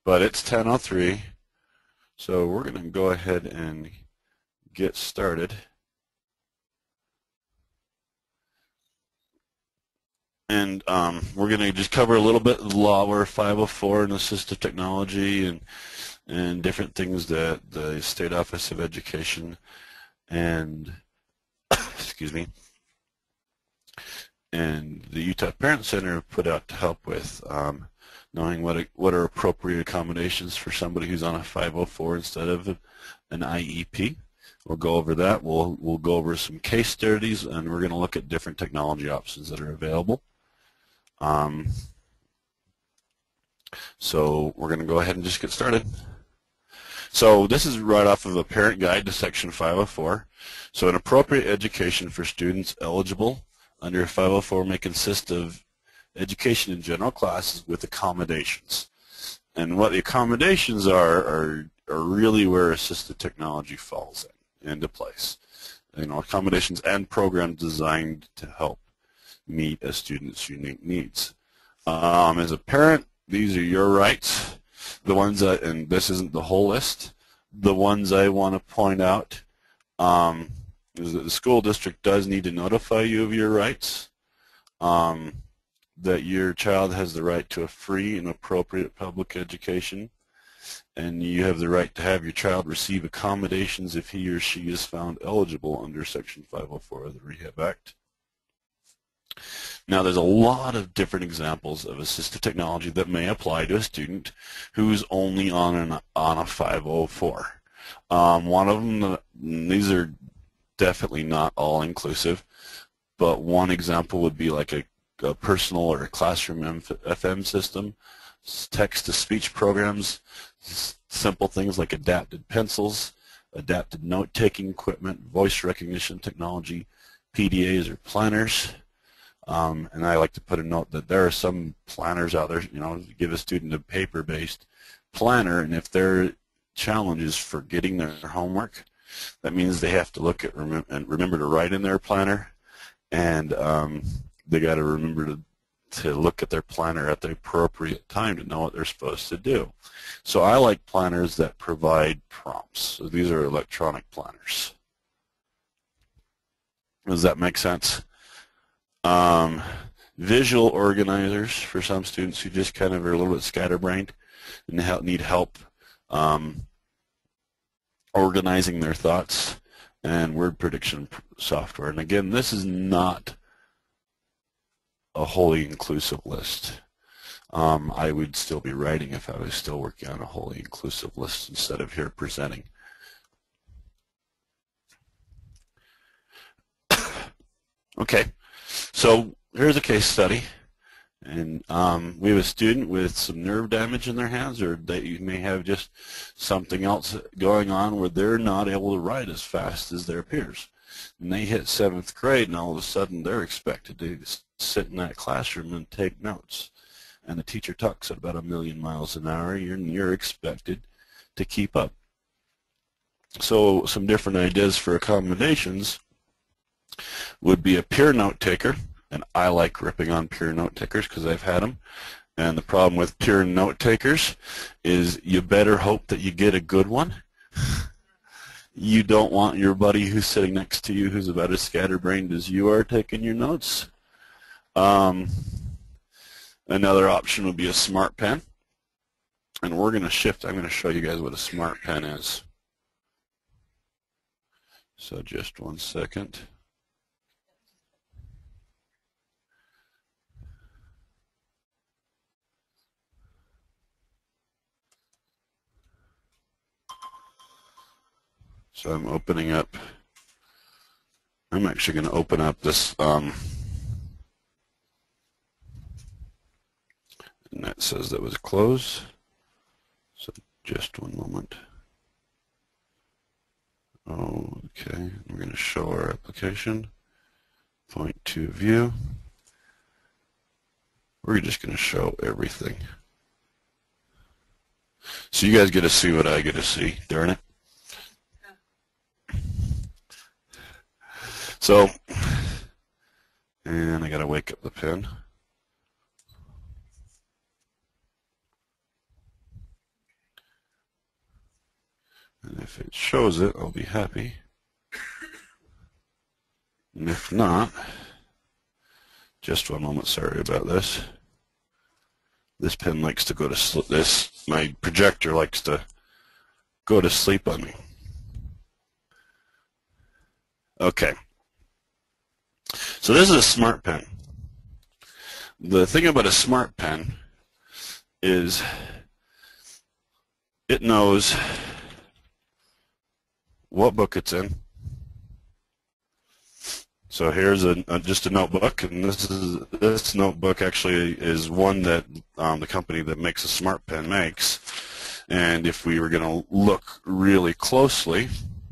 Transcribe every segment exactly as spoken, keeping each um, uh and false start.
but it's ten oh three, so we're going to go ahead and get started. And um, we're going to just cover a little bit of the law. We're five oh four and assistive technology and and different things that the State Office of Education and excuse me and the Utah Parent Center have put out to help with um, knowing what a, what are appropriate accommodations for somebody who's on a five oh four instead of an I E P. We'll go over that. We'll we'll go over some case studies, and we're going to look at different technology options that are available. Um, so we're going to go ahead and just get started. So this is right off of a parent guide to section five oh four. So an appropriate education for students eligible under five oh four may consist of education in general classes with accommodations. And what the accommodations are are, are really where assistive technology falls in, into place. You know, accommodations and programs designed to help meet a student's unique needs. Um, as a parent, these are your rights. The ones that, and this isn't the whole list, the ones I want to point out um, is that the school district does need to notify you of your rights, um, that your child has the right to a free and appropriate public education, and you have the right to have your child receive accommodations if he or she is found eligible under section five oh four of the Rehab Act. Now, there's a lot of different examples of assistive technology that may apply to a student who's only on an on a five oh four. Um, one of them, these are definitely not all inclusive, but one example would be like a, a personal or a classroom F M system, text-to-speech programs, simple things like adapted pencils, adapted note-taking equipment, voice recognition technology, P D As or planners. Um, and I like to put a note that there are some planners out there, you know, give a student a paper-based planner, and if their challenge is forgetting their homework, that means they have to look at rem and remember to write in their planner, and um, they got to remember to, to look at their planner at the appropriate time to know what they're supposed to do. So I like planners that provide prompts. So these are electronic planners. Does that make sense? Um, visual organizers for some students who just kind of are a little bit scatterbrained and help, need help um, organizing their thoughts, and word prediction software. And again, this is not a wholly inclusive list. Um, I would still be writing if I was still working on a wholly inclusive list instead of here presenting. Okay. So here's a case study, and um, we have a student with some nerve damage in their hands, or they may have just something else going on where they're not able to write as fast as their peers. And they hit seventh grade, and all of a sudden they're expected to sit in that classroom and take notes. And the teacher talks at about a million miles an hour, and you're expected to keep up. So some different ideas for accommodations would be a peer note taker, and I like ripping on peer note takers because I've had them. And the problem with peer note takers is you better hope that you get a good one. You don't want your buddy who's sitting next to you who's about as scatterbrained as you are taking your notes. Um, another option would be a smart pen, and we're going to shift. I'm going to show you guys what a smart pen is. So just one second. So I'm opening up, I'm actually going to open up this, um, and that says that was closed. So just one moment. Okay, we're going to show our application. Point to view. We're just going to show everything. So you guys get to see what I get to see, darn it. So, and I got to wake up the pen. And if it shows it, I'll be happy. And if not, just one moment, sorry about this. This pen likes to go to sleep. This, my projector likes to go to sleep on me. Okay. So this is a smart pen. The thing about a smart pen is it knows what book it's in. So here's a, a just a notebook, and this is this notebook actually is one that um, the company that makes a smart pen makes. And if we were going to look really closely,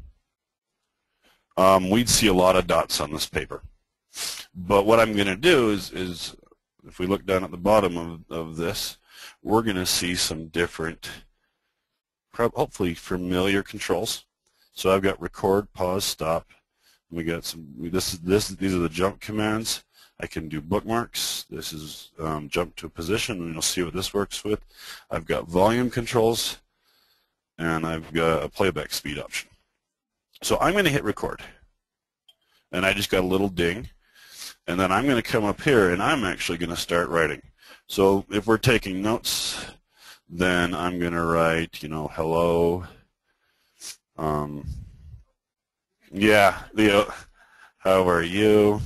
um, we'd see a lot of dots on this paper. But what I'm going to do is, is if we look down at the bottom of, of this, we're going to see some different, hopefully familiar controls. So I've got record, pause, stop. We got some. This is this. These are the jump commands. I can do bookmarks. This is um, jump to a position, and you'll see what this works with. I've got volume controls, and I've got a playback speed option. So I'm going to hit record, and I just got a little ding, and then I'm going to come up here, and I'm actually going to start writing. So if we're taking notes, then I'm going to write, you know, hello. Um, Yeah, Leo, how are you?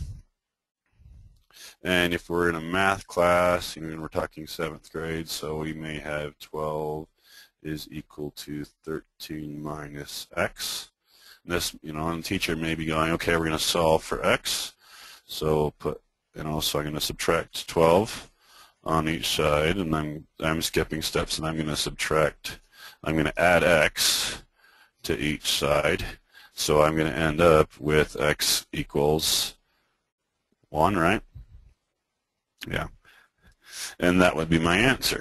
And if we're in a math class, you know, we're talking seventh grade, so we may have twelve is equal to thirteen minus x. And this, you know, and the teacher may be going, okay, we're going to solve for x. So put, you know, so I'm going to subtract twelve on each side, and I'm I'm skipping steps, and I'm going to subtract. I'm going to add x to each side. So I'm going to end up with x equals one, right? Yeah. And that would be my answer.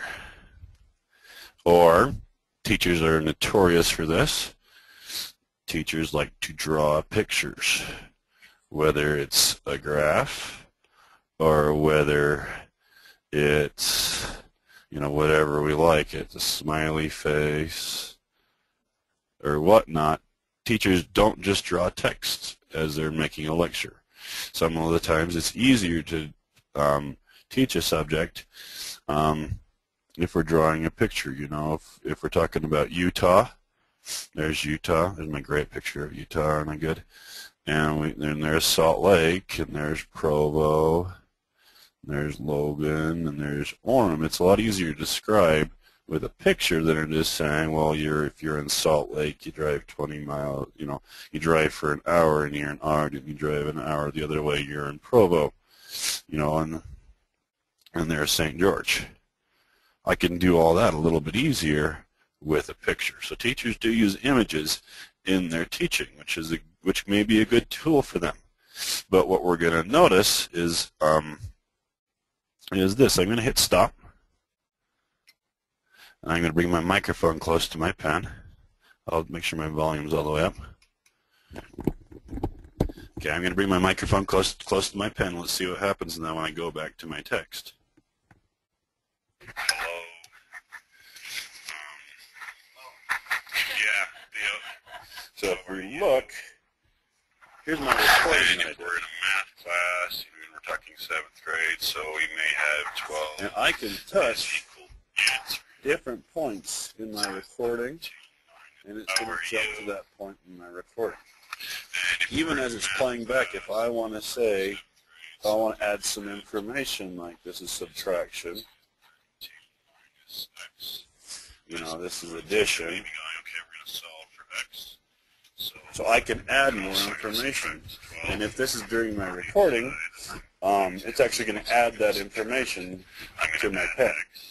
Or, teachers are notorious for this. Teachers like to draw pictures, whether it's a graph or whether it's, you know, whatever we like. It's a smiley face or whatnot. Teachers don't just draw text as they're making a lecture. Some of the times it's easier to um, teach a subject um, if we're drawing a picture. You know, if, if we're talking about Utah, there's Utah. There's my great picture of Utah, aren't I good? And we, then there's Salt Lake, and there's Provo, and there's Logan, and there's Orem. It's a lot easier to describe with a picture than just saying, well, you're if you're in Salt Lake, you drive twenty miles, you know, you drive for an hour, and you're in Ogden, you drive an hour the other way, you're in Provo, you know, and and there's Saint George. I can do all that a little bit easier with a picture. So teachers do use images in their teaching, which is a, which may be a good tool for them. But what we're going to notice is um, is this. I'm going to hit stop. I'm going to bring my microphone close to my pen. I'll make sure my volume's all the way up. Okay, I'm going to bring my microphone close close to my pen. Let's see what happens now when I go back to my text. Hello. Um, yeah, the, so if we look, here's my recording that I did. We're in a math class, you know, we're talking seventh grade, so we may have twelve. And I can touch different points in my recording, and it's going to jump to that point in my recording. Even as it's playing back, if I want to say, if I want to add some information, like this is subtraction, you know, this is addition, so I can add more information. And if this is during my recording, um, it's actually going to add that information to my pen.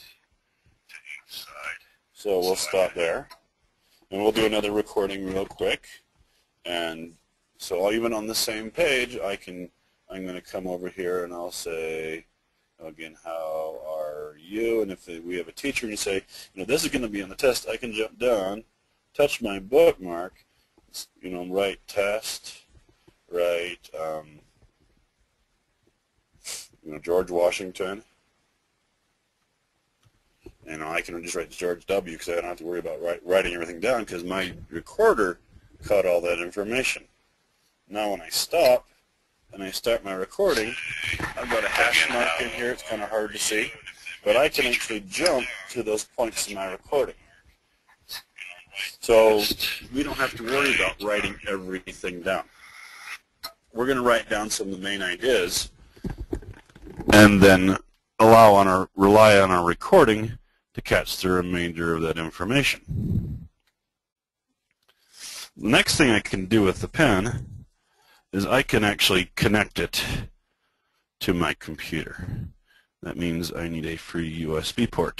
So we'll stop there, and we'll do another recording real quick. And so even on the same page, I can, I'm going to come over here and I'll say, again, how are you? And if we have a teacher and you say, you know, this is going to be on the test, I can jump down, touch my bookmark, you know, write test, write, um, you know, George Washington. You know, I can just write George W. because I don't have to worry about write, writing everything down because my recorder caught all that information. Now when I stop and I start my recording, I've got a hash mark in here. It's kind of hard to see, but I can actually jump to those points in my recording. So we don't have to worry about writing everything down. We're going to write down some of the main ideas and then allow on our, rely on our recording to catch the remainder of that information. The next thing I can do with the pen is I can actually connect it to my computer. That means I need a free U S B port.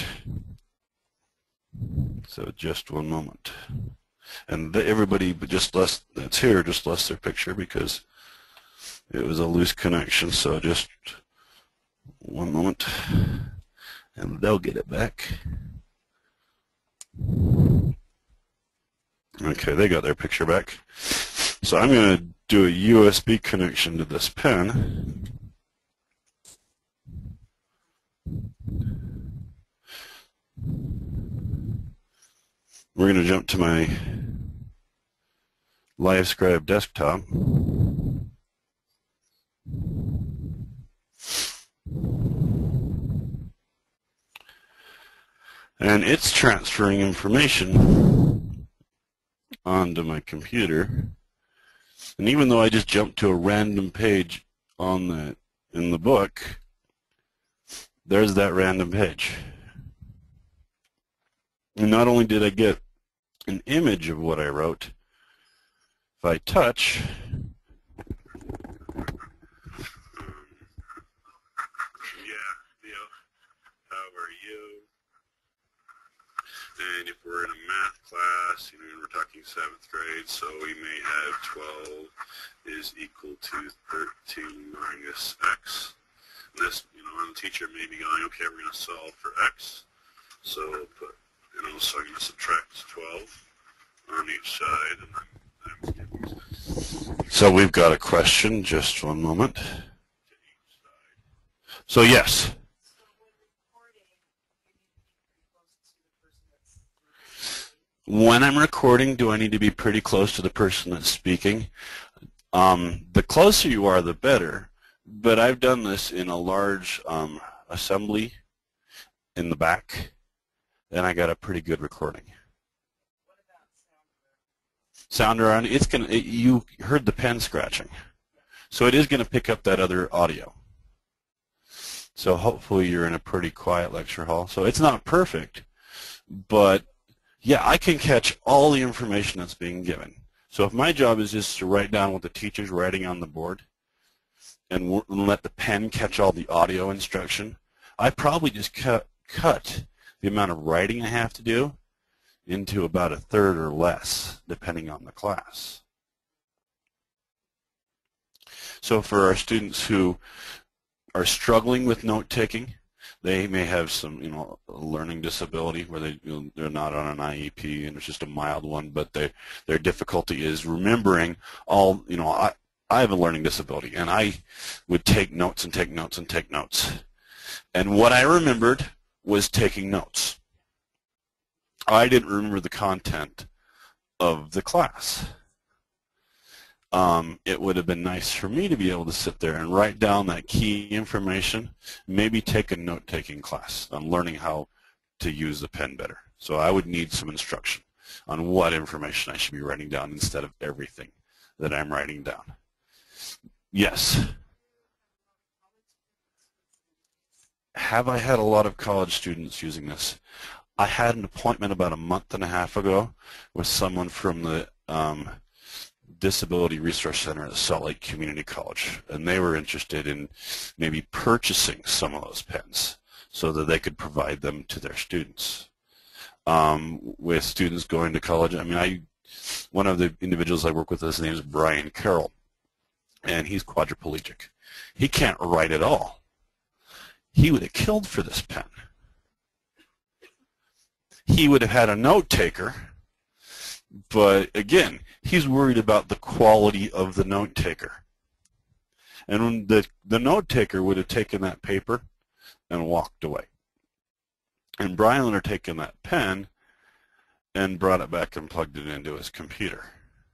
So just one moment. And everybody just lost, that's here, just lost their picture because it was a loose connection. So just one moment and they'll get it back. Okay, they got their picture back. So I'm going to do a U S B connection to this pen. We're going to jump to my LiveScribe desktop. And it's transferring information onto my computer. And even though I just jumped to a random page on the in the book, there's that random page. And not only did I get an image of what I wrote, if I touch, and if we're in a math class, you know, we're talking seventh grade, so we may have twelve is equal to thirteen minus x. And this, you know, and the teacher may be going, okay, we're going to solve for x. So we'll put, you know, so I'm going to subtract twelve on each side. And then so we've got a question, just one moment. So yes. When I'm recording, do I need to be pretty close to the person that's speaking? Um, the closer you are, the better. But I've done this in a large um, assembly in the back, and I got a pretty good recording. What about sound? Sound around, it's gonna. It, you heard the pen scratching, so it is going to pick up that other audio. So hopefully you're in a pretty quiet lecture hall. So it's not perfect, but yeah, I can catch all the information that's being given. So if my job is just to write down what the teacher's writing on the board and let the pen catch all the audio instruction, I probably just cut, cut the amount of writing I have to do into about a third or less, depending on the class. So for our students who are struggling with note-taking, they may have some, you know, learning disability where they, you know, they're not on an I E P and it's just a mild one, but they, their difficulty is remembering all, you know, I, I have a learning disability and I would take notes and take notes and take notes. And what I remembered was taking notes. I didn't remember the content of the class. Um, it would have been nice for me to be able to sit there and write down that key information, maybe take a note-taking class on learning how to use the pen better. So I would need some instruction on what information I should be writing down instead of everything that I'm writing down. Yes? Have I had a lot of college students using this? I had an appointment about a month and a half ago with someone from the um, Disability Resource Center at Salt Lake Community College, and they were interested in maybe purchasing some of those pens so that they could provide them to their students. Um, with students going to college, I mean, I one of the individuals I work with, his name is Brian Carroll, and he's quadriplegic. He can't write at all. He would have killed for this pen. He would have had a note taker, but again, he's worried about the quality of the note taker. And when the, the note taker would have taken that paper and walked away. And Brian had taken that pen and brought it back and plugged it into his computer.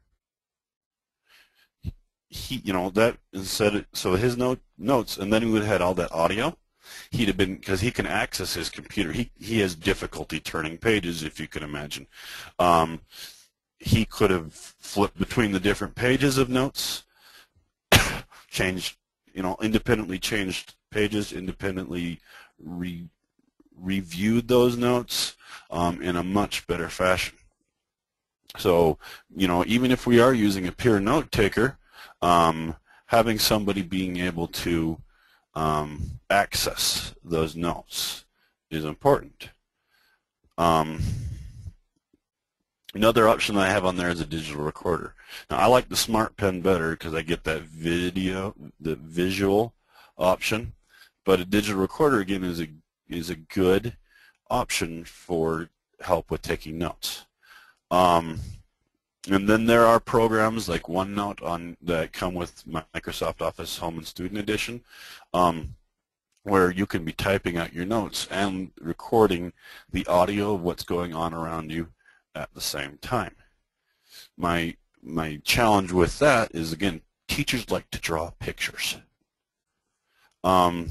He, you know, that instead, so his note, notes, and then he would have had all that audio. He'd have been, because he can access his computer. He he has difficulty turning pages, if you can imagine. Um, he could have flipped between the different pages of notes, changed, you know, independently changed pages, independently re reviewed those notes um, in a much better fashion. So, you know, even if we are using a peer note taker, um, having somebody being able to um, access those notes is important. Um, another option that I have on there is a digital recorder. Now, I like the Smart Pen better because I get that video, the visual option, but a digital recorder again is a is a good option for help with taking notes. Um, and then there are programs like OneNote on that come with Microsoft Office Home and Student Edition, um, where you can be typing out your notes and recording the audio of what's going on around you at the same time. My my challenge with that is, again, teachers like to draw pictures. Um,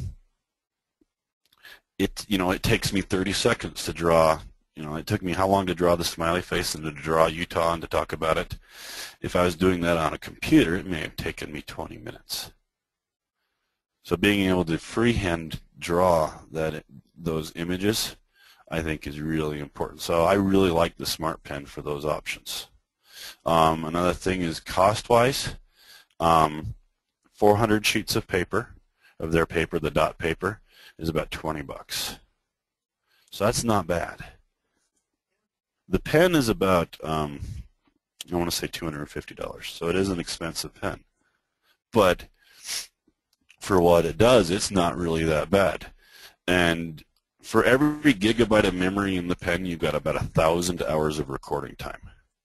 it you know it takes me thirty seconds to draw. You know, it took me how long to draw the smiley face and to draw Utah and to talk about it. If I was doing that on a computer, it may have taken me twenty minutes. So being able to freehand draw that those images, I think, is really important. So I really like the Smart Pen for those options. Um, another thing is cost-wise, um, four hundred sheets of paper, of their paper, the dot paper, is about twenty bucks. So that's not bad. The pen is about, um, I want to say two hundred fifty dollars, so it is an expensive pen. But for what it does, it's not really that bad. And for every gigabyte of memory in the pen, you've got about a thousand hours of recording time.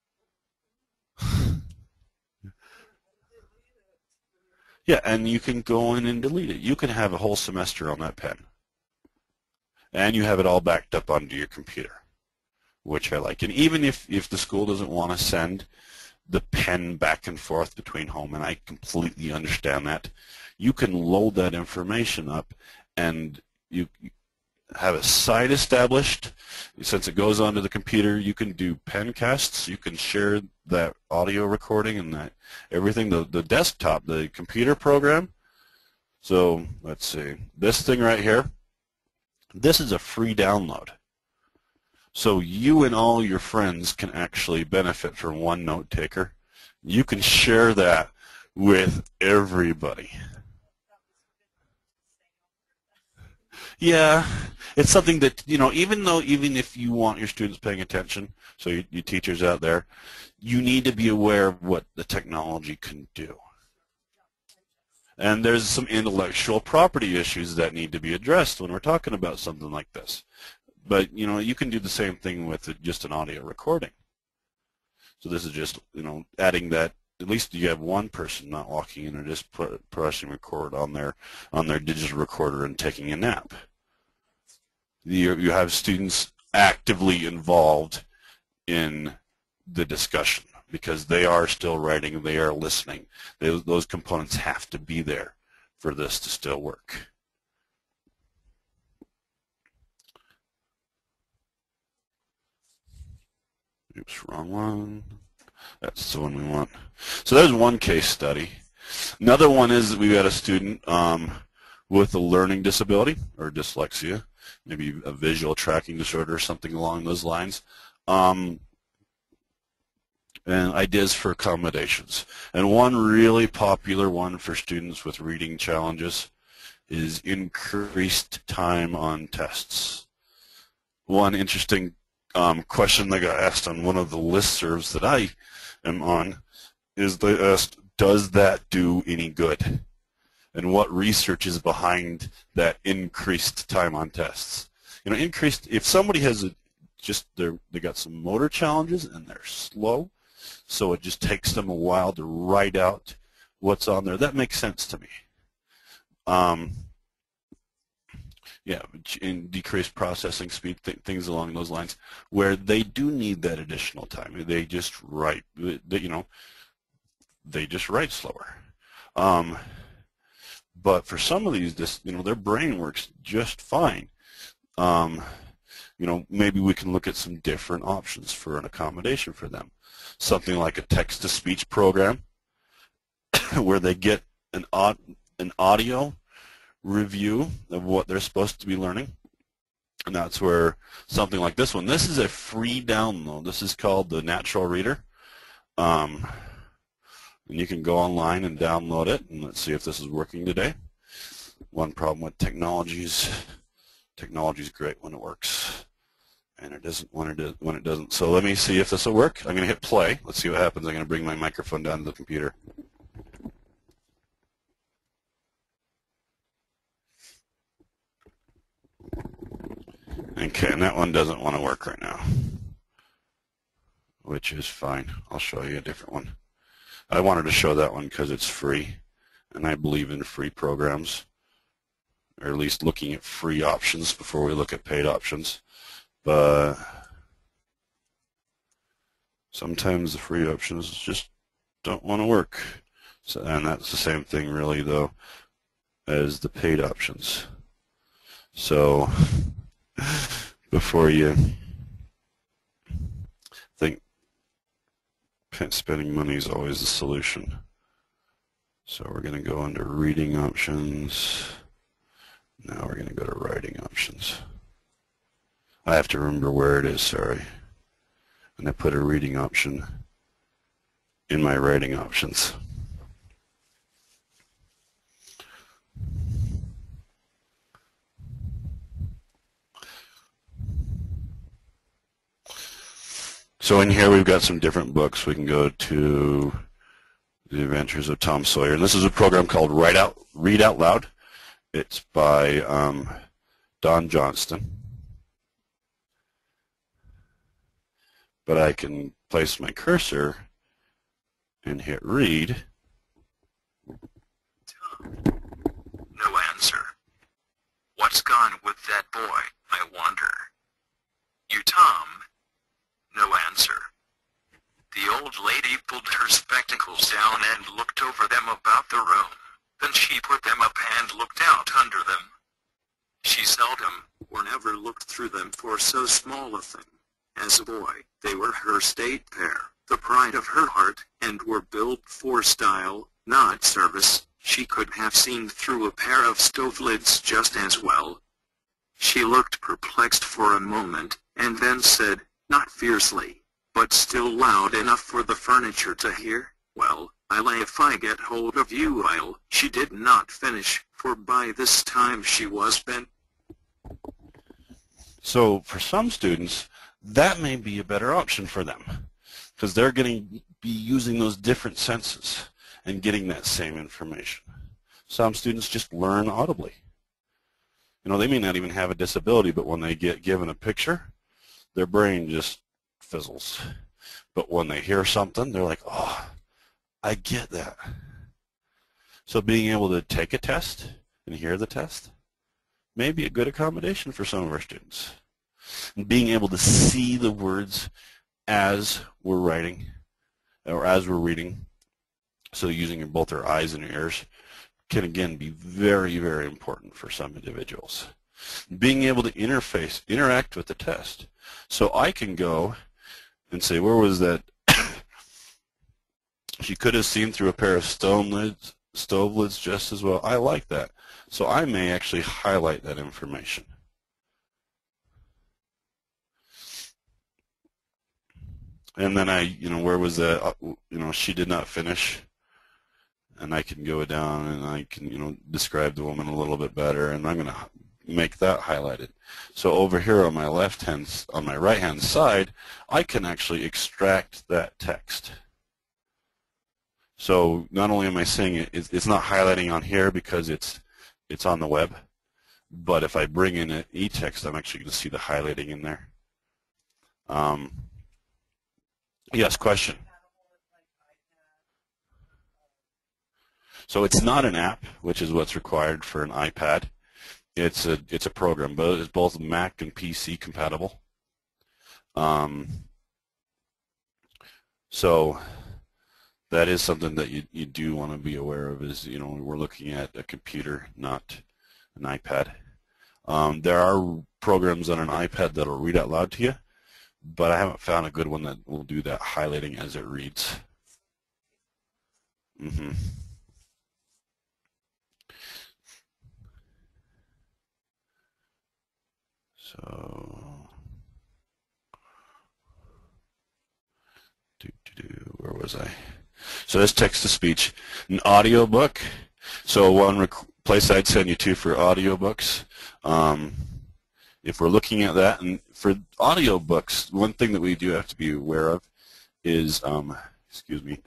Yeah, and you can go in and delete it. You can have a whole semester on that pen. And you have it all backed up onto your computer, which I like. And even if, if the school doesn't want to send the pen back and forth between home, and I completely understand that, you can load that information up and you have a site established. Since it goes onto the computer, you can do pen casts. You can share that audio recording and that everything, the, the desktop, the computer program. So let's see, this thing right here, this is a free download. So you and all your friends can actually benefit from one note taker. You can share that with everybody. Yeah, it's something that, you know, even though, even if you want your students paying attention, so you, you teachers out there, you need to be aware of what the technology can do. And there's some intellectual property issues that need to be addressed when we're talking about something like this. But, you know, you can do the same thing with just an audio recording. So this is just, you know, adding that. At least you have one person not walking in and just put, pressing record on their on their digital recorder and taking a nap. You, you have students actively involved in the discussion because they are still writing, they are listening. They, those components have to be there for this to still work. Oops, wrong one. That's the one we want. So there's one case study. Another one is that we've got a student um, with a learning disability or dyslexia, maybe a visual tracking disorder or something along those lines, um, and ideas for accommodations. And one really popular one for students with reading challenges is increased time on tests. One interesting um, question that got asked on one of the listservs that I am on is they asked, does that do any good? And what research is behind that increased time on tests? You know, increased, if somebody has a, just, they're, they got some motor challenges and they're slow, so it just takes them a while to write out what's on there, that makes sense to me. Um, yeah, and decreased processing speed, th things along those lines, where they do need that additional time. They just write, they, you know, they just write slower. Um, but for some of these, this, you know, their brain works just fine. Um, you know, maybe we can look at some different options for an accommodation for them. Something like a text-to-speech program where they get an, aud an audio review of what they're supposed to be learning. And that's where something like this one, this is a free download. This is called the Natural Reader. Um, and you can go online and download it, and let's see if this is working today. One problem with technologies, technology is great when it works, and it doesn't when it, does, when it doesn't. So let me see if this will work. I'm going to hit play. Let's see what happens. I'm going to bring my microphone down to the computer. Okay, and that one doesn't want to work right now, which is fine. I'll show you a different one. I wanted to show that one because it's free, and I believe in free programs, or at least looking at free options before we look at paid options. But sometimes the free options just don't want to work. So, and that's the same thing really though as the paid options. So before you think spending money is always the solution. So we're going to go into reading options. Now we're going to go to writing options. I have to remember where it is, sorry. And I put a reading option in my writing options. So in here we've got some different books. We can go to The Adventures of Tom Sawyer. And this is a program called Write Out, Read Out Loud. It's by um, Don Johnston. But I can place my cursor and hit read. Tom. No answer. What's gone with that boy, I wonder? You, Tom? No answer. The old lady pulled her spectacles down and looked over them about the room. Then she put them up and looked out under them. She seldom or never looked through them for so small a thing. As a boy, they were her state pair, the pride of her heart, and were built for style, not service. She could have seen through a pair of stove lids just as well. She looked perplexed for a moment, and then said, not fiercely, but still loud enough for the furniture to hear, well, I'll if I get hold of you I'll. She did not finish, for by this time she was bent. So for some students, that may be a better option for them, because they're going to be using those different senses and getting that same information. Some students just learn audibly. You know, they may not even have a disability, but when they get given a picture, their brain just fizzles. But when they hear something, they're like, oh, I get that. So being able to take a test and hear the test may be a good accommodation for some of our students. And being able to see the words as we're writing or as we're reading, so using both our eyes and our ears, can again be very, very important for some individuals. Being able to interface, interact with the test. So I can go and say, where was that? She could have seen through a pair of stone lids, stove lids just as well. I like that. So I may actually highlight that information. And then I, you know, where was that? You know, she did not finish. And I can go down and I can, you know, describe the woman a little bit better. And I'm going to make that highlighted. So over here on my left hand, on my right hand side, I can actually extract that text. So not only am I seeing it, it's not highlighting on here because it's it's on the web, but if I bring in an e-text, I'm actually going to see the highlighting in there. Um, yes, question. So it's not an app, which is what's required for an iPad. It's a it's a program, but it's both Mac and P C compatible. Um, so that is something that you you do want to be aware of. Is you know we're looking at a computer, not an iPad. Um, there are programs on an iPad that'll read out loud to you, but I haven't found a good one that will do that highlighting as it reads. Mm-hmm. So, do, do, do, where was I? So this text-to-speech, an audiobook. So one place I'd send you to for audiobooks, um, if we're looking at that, and for audiobooks, one thing that we do have to be aware of is, um, excuse me,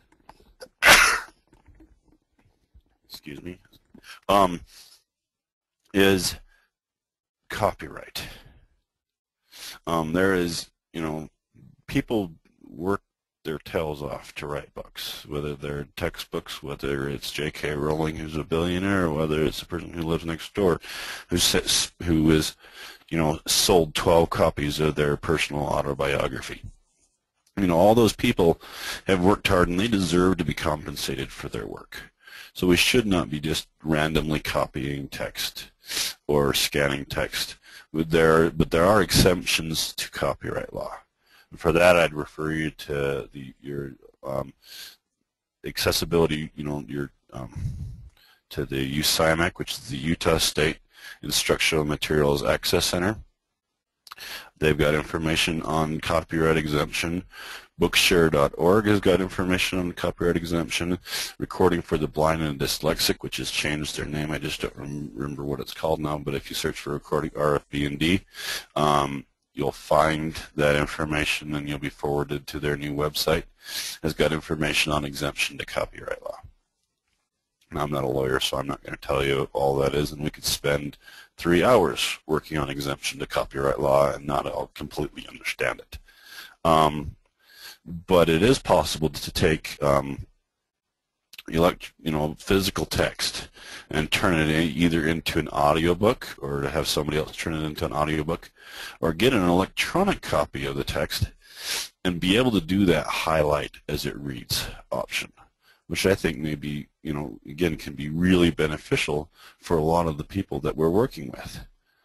excuse me, um, is copyright. Um, there is, you know, people work their tails off to write books, whether they're textbooks, whether it's J K Rowling, who's a billionaire, or whether it's a person who lives next door, who sits, who is, you know, sold twelve copies of their personal autobiography. You know, all those people have worked hard, and they deserve to be compensated for their work. So we should not be just randomly copying text or scanning text. There, but there are exemptions to copyright law. For that, I'd refer you to the your um, accessibility, you know, your um, to the U S I M A C, which is the Utah State Instructional Materials Access Center. They've got information on copyright exemption. Bookshare dot org has got information on copyright exemption. Recording for the Blind and Dyslexic, which has changed their name. I just don't remember what it's called now, but if you search for recording R F B and D, um, you'll find that information, and you'll be forwarded to their new website. Has got information on exemption to copyright law. Now, I'm not a lawyer, so I'm not going to tell you all that is, and we could spend three hours working on exemption to copyright law and not all completely understand it. Um, but it is possible to take um, elect, you know, physical text and turn it in either into an audiobook, or to have somebody else turn it into an audiobook, or get an electronic copy of the text and be able to do that highlight as it reads option, which I think may be, you know, again, can be really beneficial for a lot of the people that we're working with.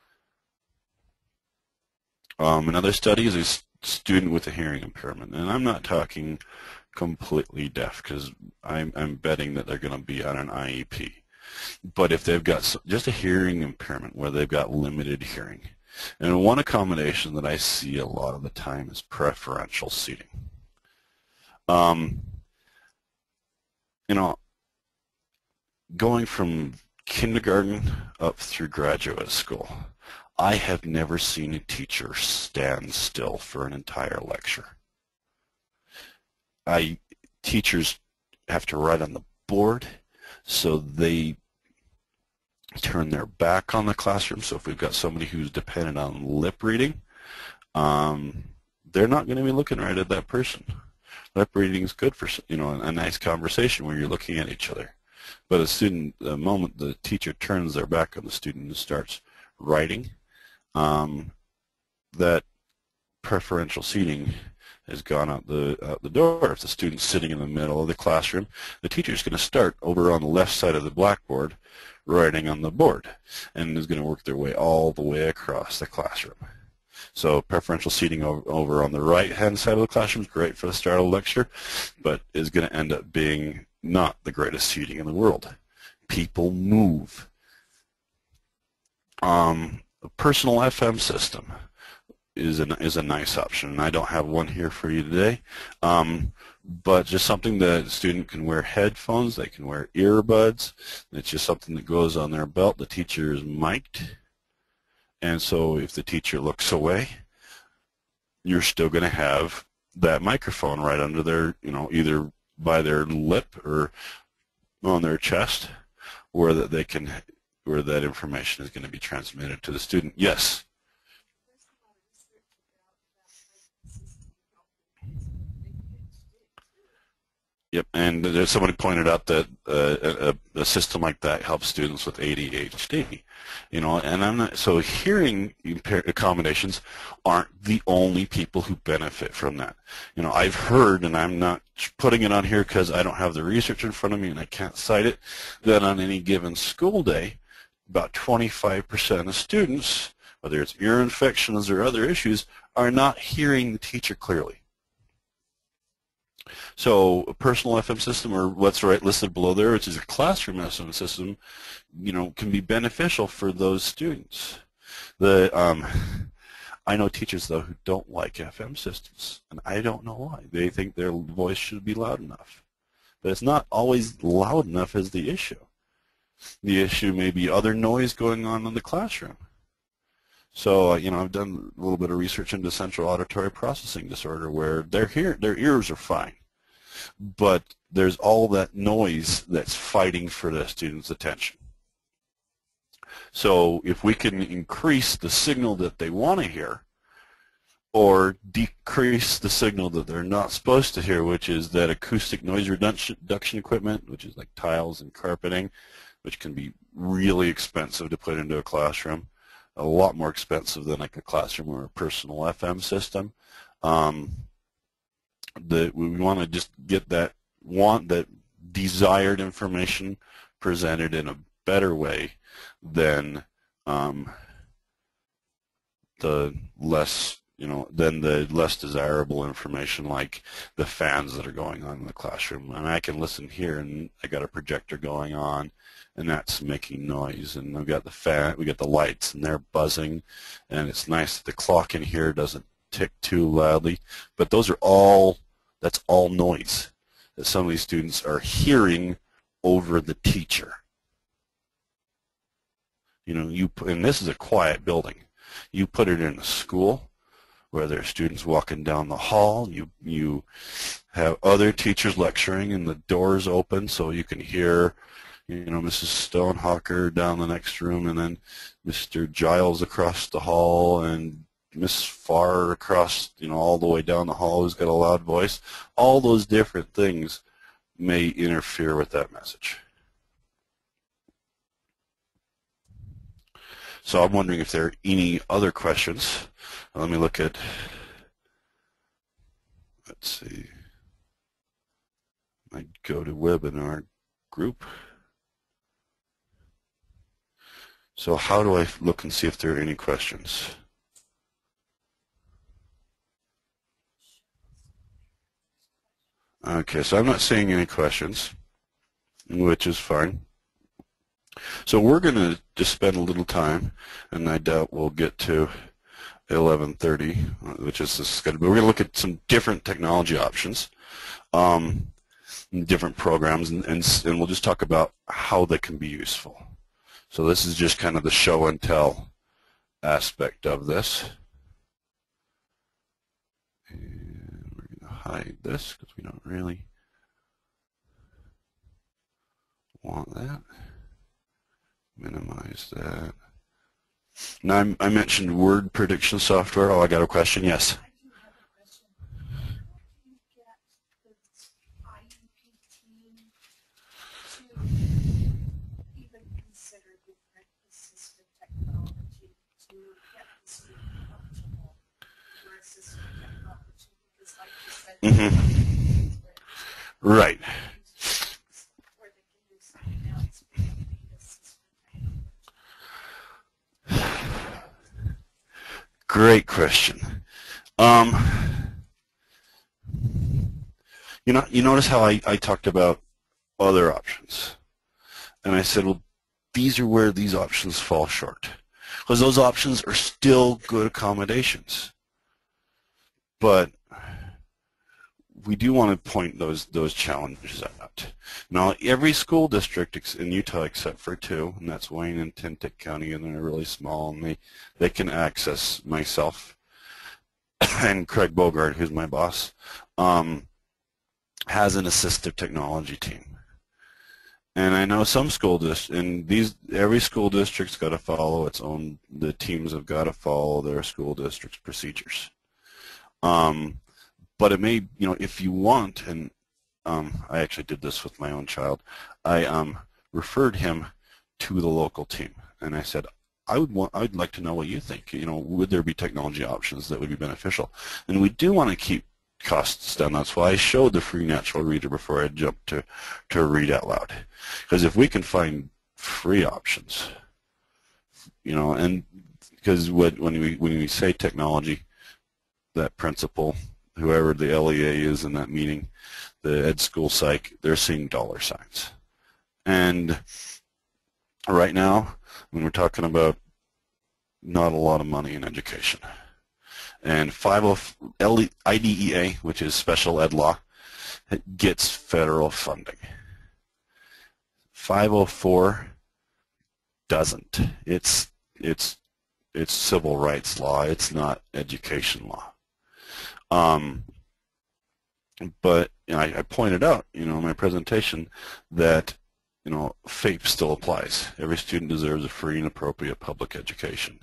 Um, another study is a student with a hearing impairment, and I'm not talking completely deaf, because I'm, I'm betting that they're going to be on an I E P. But if they've got just a hearing impairment where they've got limited hearing, and one accommodation that I see a lot of the time is preferential seating. Um, you know, going from kindergarten up through graduate school, I have never seen a teacher stand still for an entire lecture. I, teachers have to write on the board, so they turn their back on the classroom. So if we've got somebody who's dependent on lip reading, um, they're not going to be looking right at that person. Lip reading is good for, you know, a nice conversation where you're looking at each other. But a student, the moment the teacher turns their back on the student and starts writing, um, that preferential seating has gone out the out the door. If the student's sitting in the middle of the classroom, the teacher's going to start over on the left side of the blackboard, writing on the board, and is going to work their way all the way across the classroom. So preferential seating over, over on the right-hand side of the classroom is great for the start of the lecture, but is going to end up being not the greatest seating in the world. People move. Um, a personal F M system is a, is a nice option, and I don't have one here for you today, um, but just something that a student can wear headphones, they can wear earbuds. It's just something that goes on their belt. The teacher is mic'd, and so if the teacher looks away, you're still going to have that microphone right under their, you know, either by their lip or on their chest, where that they can, where that information is going to be transmitted to the student. Yes. Yep, and there's somebody pointed out that uh, a, a system like that helps students with A D H D. You know, and I'm not, so hearing accommodations aren't the only people who benefit from that. You know, I've heard, and I'm not putting it on here because I don't have the research in front of me and I can't cite it, that on any given school day, about twenty-five percent of students, whether it's ear infections or other issues, are not hearing the teacher clearly. So a personal F M system, or what's right listed below there, which is a classroom F M system, you know, can be beneficial for those students. The um, I know teachers though who don't like F M systems, and I don't know why. They think their voice should be loud enough, but it's not always loud enough as the issue. The issue may be other noise going on in the classroom. So, uh, you know, I've done a little bit of research into central auditory processing disorder where their, hear their ears are fine, but there's all that noise that's fighting for the student's attention. So if we can increase the signal that they want to hear or decrease the signal that they're not supposed to hear, which is that acoustic noise reduction, reduction equipment, which is like tiles and carpeting, which can be really expensive to put into a classroom, a lot more expensive than like a classroom or a personal F M system. Um, the, we want to just get that want that desired information presented in a better way than um, the less, you know, than the less desirable information like the fans that are going on in the classroom. And I can listen here, and I got a projector going on, and that's making noise, and I've got the fan, we got the lights, and they're buzzing, and it's nice that the clock in here doesn't tick too loudly, but those are all, that's all noise that some of these students are hearing over the teacher. You know, you, and this is a quiet building. You put it in a school where there are students walking down the hall, you, you have other teachers lecturing, and the doors open so you can hear, you know, Missus Stonehawker down the next room, and then Mister Giles across the hall, and Miss Farr across, you know, all the way down the hall who's got a loud voice. All those different things may interfere with that message. So I'm wondering if there are any other questions. Let me look at, let's see, I go to webinar group. So how do I look and see if there are any questions? Okay, so I'm not seeing any questions, which is fine. So we're going to just spend a little time, and I doubt we'll get to eleven thirty, which is the schedule. But we're going to look at some different technology options, um, different programs, and, and, and we'll just talk about how they can be useful. So this is just kind of the show and tell aspect of this. And we're going to hide this because we don't really want that. Minimize that. Now I'm, I mentioned word prediction software. Oh, I got a question. Yes. I do have a question. How do you get the I U P team to even consider different assistive technology to get the student comfortable for assistive technology? Because like you said, Mm-hmm. Right. where they can do something else beyond the assistive technology. Great question. Um, you know, you notice how I, I talked about other options, and I said, well, these are where these options fall short, because those options are still good accommodations, but we do want to point those those challenges out. Now, every school district in Utah except for two, and that's Wayne and Tintic County, and they're really small, and they, they can access myself and Craig Bogart, who's my boss, um, has an assistive technology team. And I know some school districts, and these, every school district's got to follow its own, the teams have got to follow their school district's procedures. Um, But it may, you know, if you want an um, I actually did this with my own child. I um, referred him to the local team, and I said, I would want, I'd like to know what you think. You know, would there be technology options that would be beneficial? And we do want to keep costs down. That's why I showed the free natural reader before I jumped to to read out loud. Because if we can find free options, you know, and because when we when we say technology, that principal, whoever the L E A is in that meeting, the ed school psych, they're seeing dollar signs. And right now, when we're talking about not a lot of money in education, and I D E A, which is special ed law, gets federal funding. five oh four doesn't. It's it's it's civil rights law. It's not education law. Um, but you know, I, I pointed out, you know, in my presentation that you know FAPE still applies. Every student deserves a free and appropriate public education.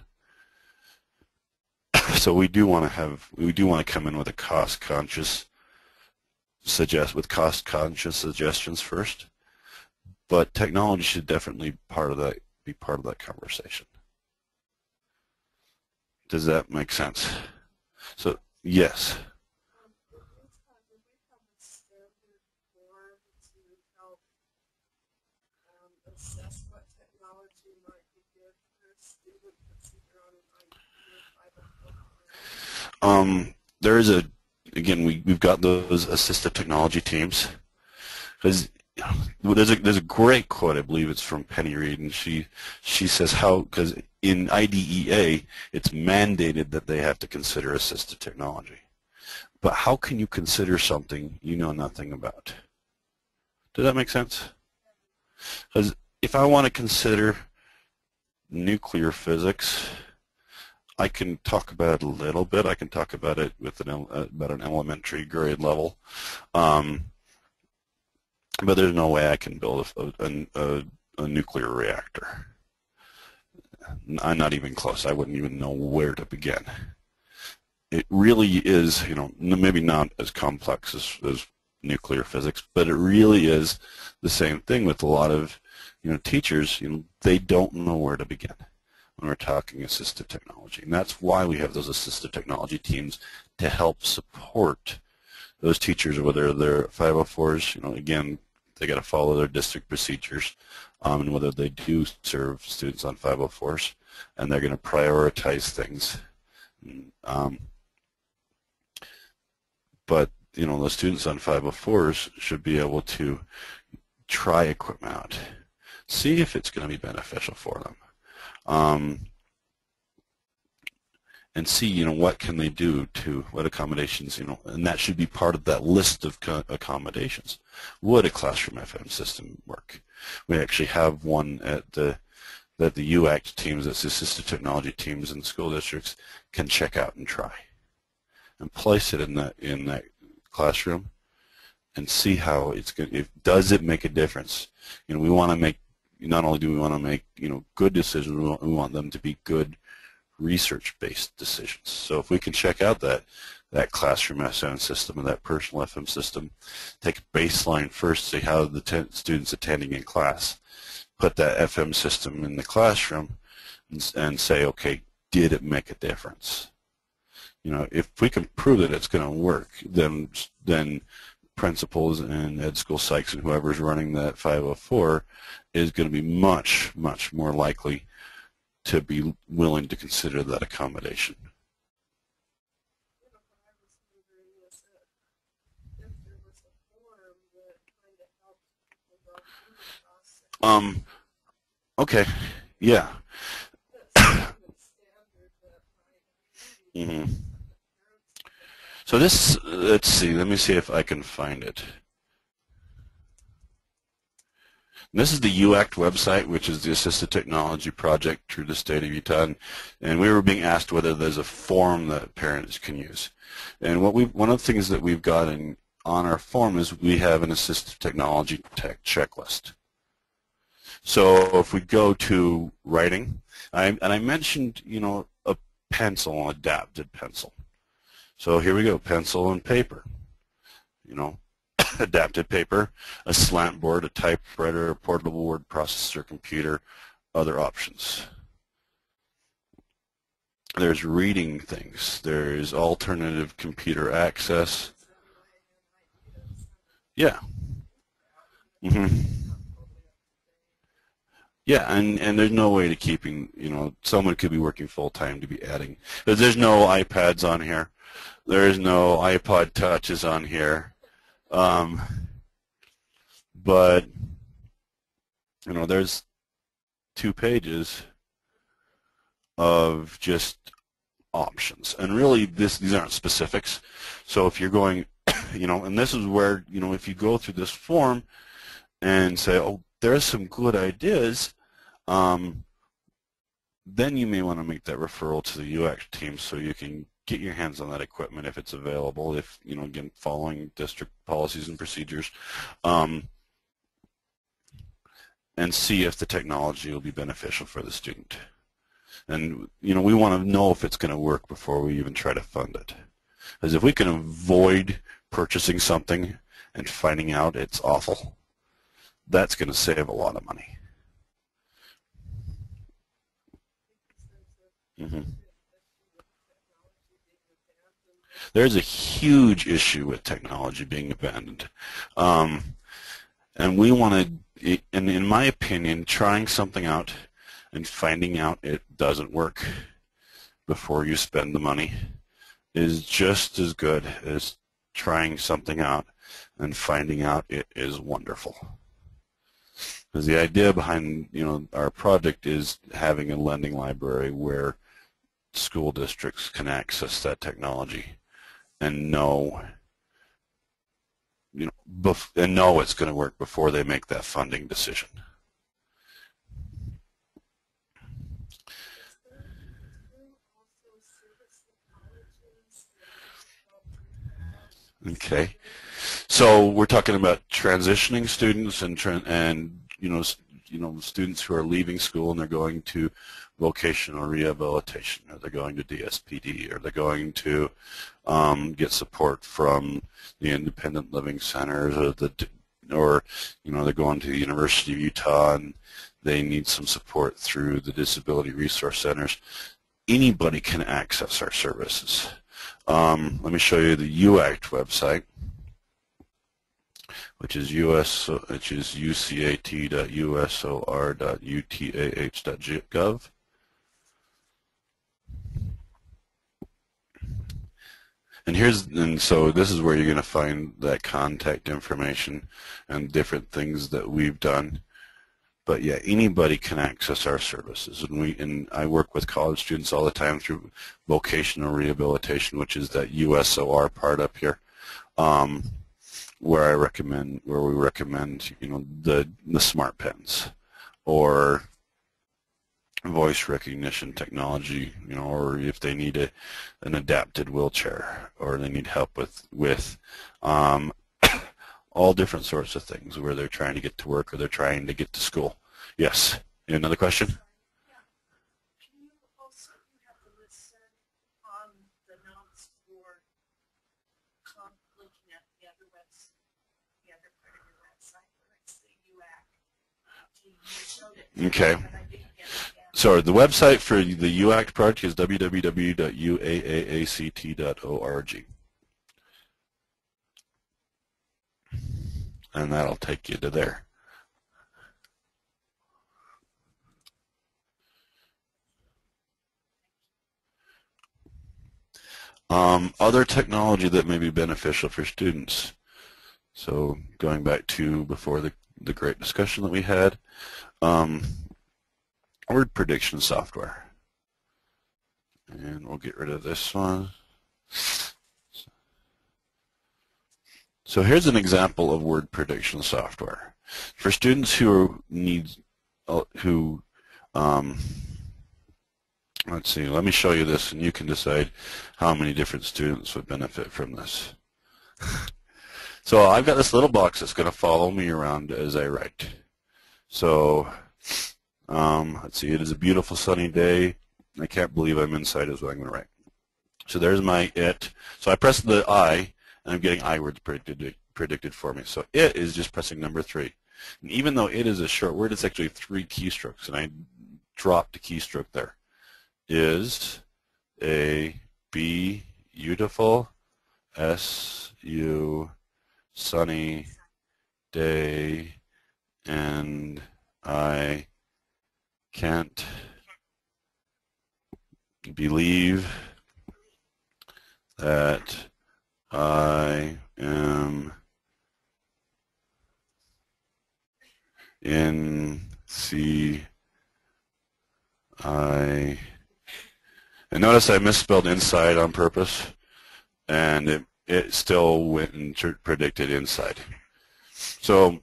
So we do want to have, we do want to come in with a cost-conscious suggest with cost-conscious suggestions first, but technology should definitely part of that be part of that conversation. Does that make sense? So yes. Assess what technology might be good for a student that's either on an I D E or five oh four. Um, there is a, again, we, we've got those assistive technology teams. Because there's a, there's a great quote, I believe it's from Penny Reed, and she, she says how, because in I D E A, it's mandated that they have to consider assistive technology. But how can you consider something you know nothing about? Does that make sense? Because if I want to consider nuclear physics, I can talk about it a little bit. I can talk about it with an about an elementary grade level, um, but there's no way I can build a, a, a, a nuclear reactor. I'm not even close. I wouldn't even know where to begin. It really is, you know, maybe not as complex as, as nuclear physics, but it really is the same thing with a lot of, you know, teachers. You know, they don't know where to begin when we're talking assistive technology, and that's why we have those assistive technology teams to help support those teachers, whether they're five oh fours. You know, again, they got to follow their district procedures, um, and whether they do serve students on five oh fours, and they're going to prioritize things. Um, but you know, the students on five oh fours should be able to try equipment out, see if it's going to be beneficial for them, um, and see, you know, what can they do to, what accommodations, you know, and that should be part of that list of accommodations. Would a classroom F M system work? We actually have one at the that the U A A C T teams, that's the assistive technology teams in the school districts, can check out and try, and place it in that in that classroom, and see how it's going. If does it make a difference? You know, we want to make. Not only do we want to make, you know, good decisions, we want, we want them to be good research-based decisions. So if we can check out that that classroom S M system and that personal F M system, take a baseline first, see how the ten students attending in class, put that F M system in the classroom, and, and say, okay, did it make a difference? You know, if we can prove that it's going to work, then then principals and ed school psychs and whoever's running that five oh four is going to be much, much more likely to be willing to consider that accommodation. Um, okay, yeah. Mm-hmm. So this, let's see, let me see if I can find it. This is the U A A C T website, which is the Assistive Technology Project through the state of Utah, and, and we were being asked whether there's a form that parents can use. And what we, one of the things that we've got in, on our form is we have an assistive technology tech checklist. So if we go to writing, I, and I mentioned, you know, a pencil, an adapted pencil. So here we go, pencil and paper, you know. adapted paper, a slant board, a typewriter, a portable word processor, computer, other options. There's reading things. There's alternative computer access. Yeah. Mm-hmm. Yeah, and, and there's no way to keeping, you know, someone could be working full-time to be adding. But there's no iPads on here. There's no iPod Touches on here. Um, but, you know, there's two pages of just options. And really, this these aren't specifics. So if you're going, you know, and this is where, you know, if you go through this form and say, oh, there's some good ideas, um, then you may want to make that referral to the U A A C T team so you can get your hands on that equipment if it's available, if, you know, again, following district policies and procedures, um, and see if the technology will be beneficial for the student. And, you know, we want to know if it's going to work before we even try to fund it. Because if we can avoid purchasing something and finding out it's awful, that's going to save a lot of money. Mm-hmm. There's a huge issue with technology being abandoned. Um, and we want to, and in my opinion, trying something out and finding out it doesn't work before you spend the money is just as good as trying something out and finding out it is wonderful. Because the idea behind, you know, our project is having a lending library where school districts can access that technology and know, you know, bef and know it's going to work before they make that funding decision. Okay, so we're talking about transitioning students and and you know you know students who are leaving school and they're going to vocational rehabilitation, or they're going to D S P D, or they're going to um, get support from the independent living centers, or the or you know they're going to the University of Utah and they need some support through the disability resource centers. Anybody can access our services. Um, let me show you the U A A C T website, which is US, which is U C A T dot U S O R dot U T A H dot gov. And here's, and so this is where you're going to find that contact information and different things that we've done. But yeah, anybody can access our services, and we and I work with college students all the time through vocational rehabilitation, which is that U S O R part up here, um, where I recommend, where we recommend, you know, the the smart pens, or voice recognition technology, you know, or if they need a an adapted wheelchair, or they need help with with um, all different sorts of things where they're trying to get to work or they're trying to get to school. Yes. Another question? Yeah. Can you also, you have the list on the notes for um, looking at the other website, the other part of your website where it's the U A A C T. You showed it. Okay. But I didn't get it yet. So the website for the U A A C T project is w w w dot U A A A C T dot org. And that'll take you to there. Um, other technology that may be beneficial for students. So going back to before the, the great discussion that we had, um, word prediction software. And we'll get rid of this one. So here's an example of word prediction software for students who need, uh, who, um, let's see, let me show you this and you can decide how many different students would benefit from this. So I've got this little box that's going to follow me around as I write. So um, let's see, it is a beautiful sunny day. I can't believe I'm inside is what I'm going to write. So there's my it. So I press the I, and I'm getting I words predicted predicted for me. So it is just pressing number three. And even though it is a short word, it's actually three keystrokes, and I dropped a keystroke there. Is a beautiful S U sunny day, and I can't believe that I am in C I, and notice I misspelled inside on purpose, and it, it still went and predicted inside. So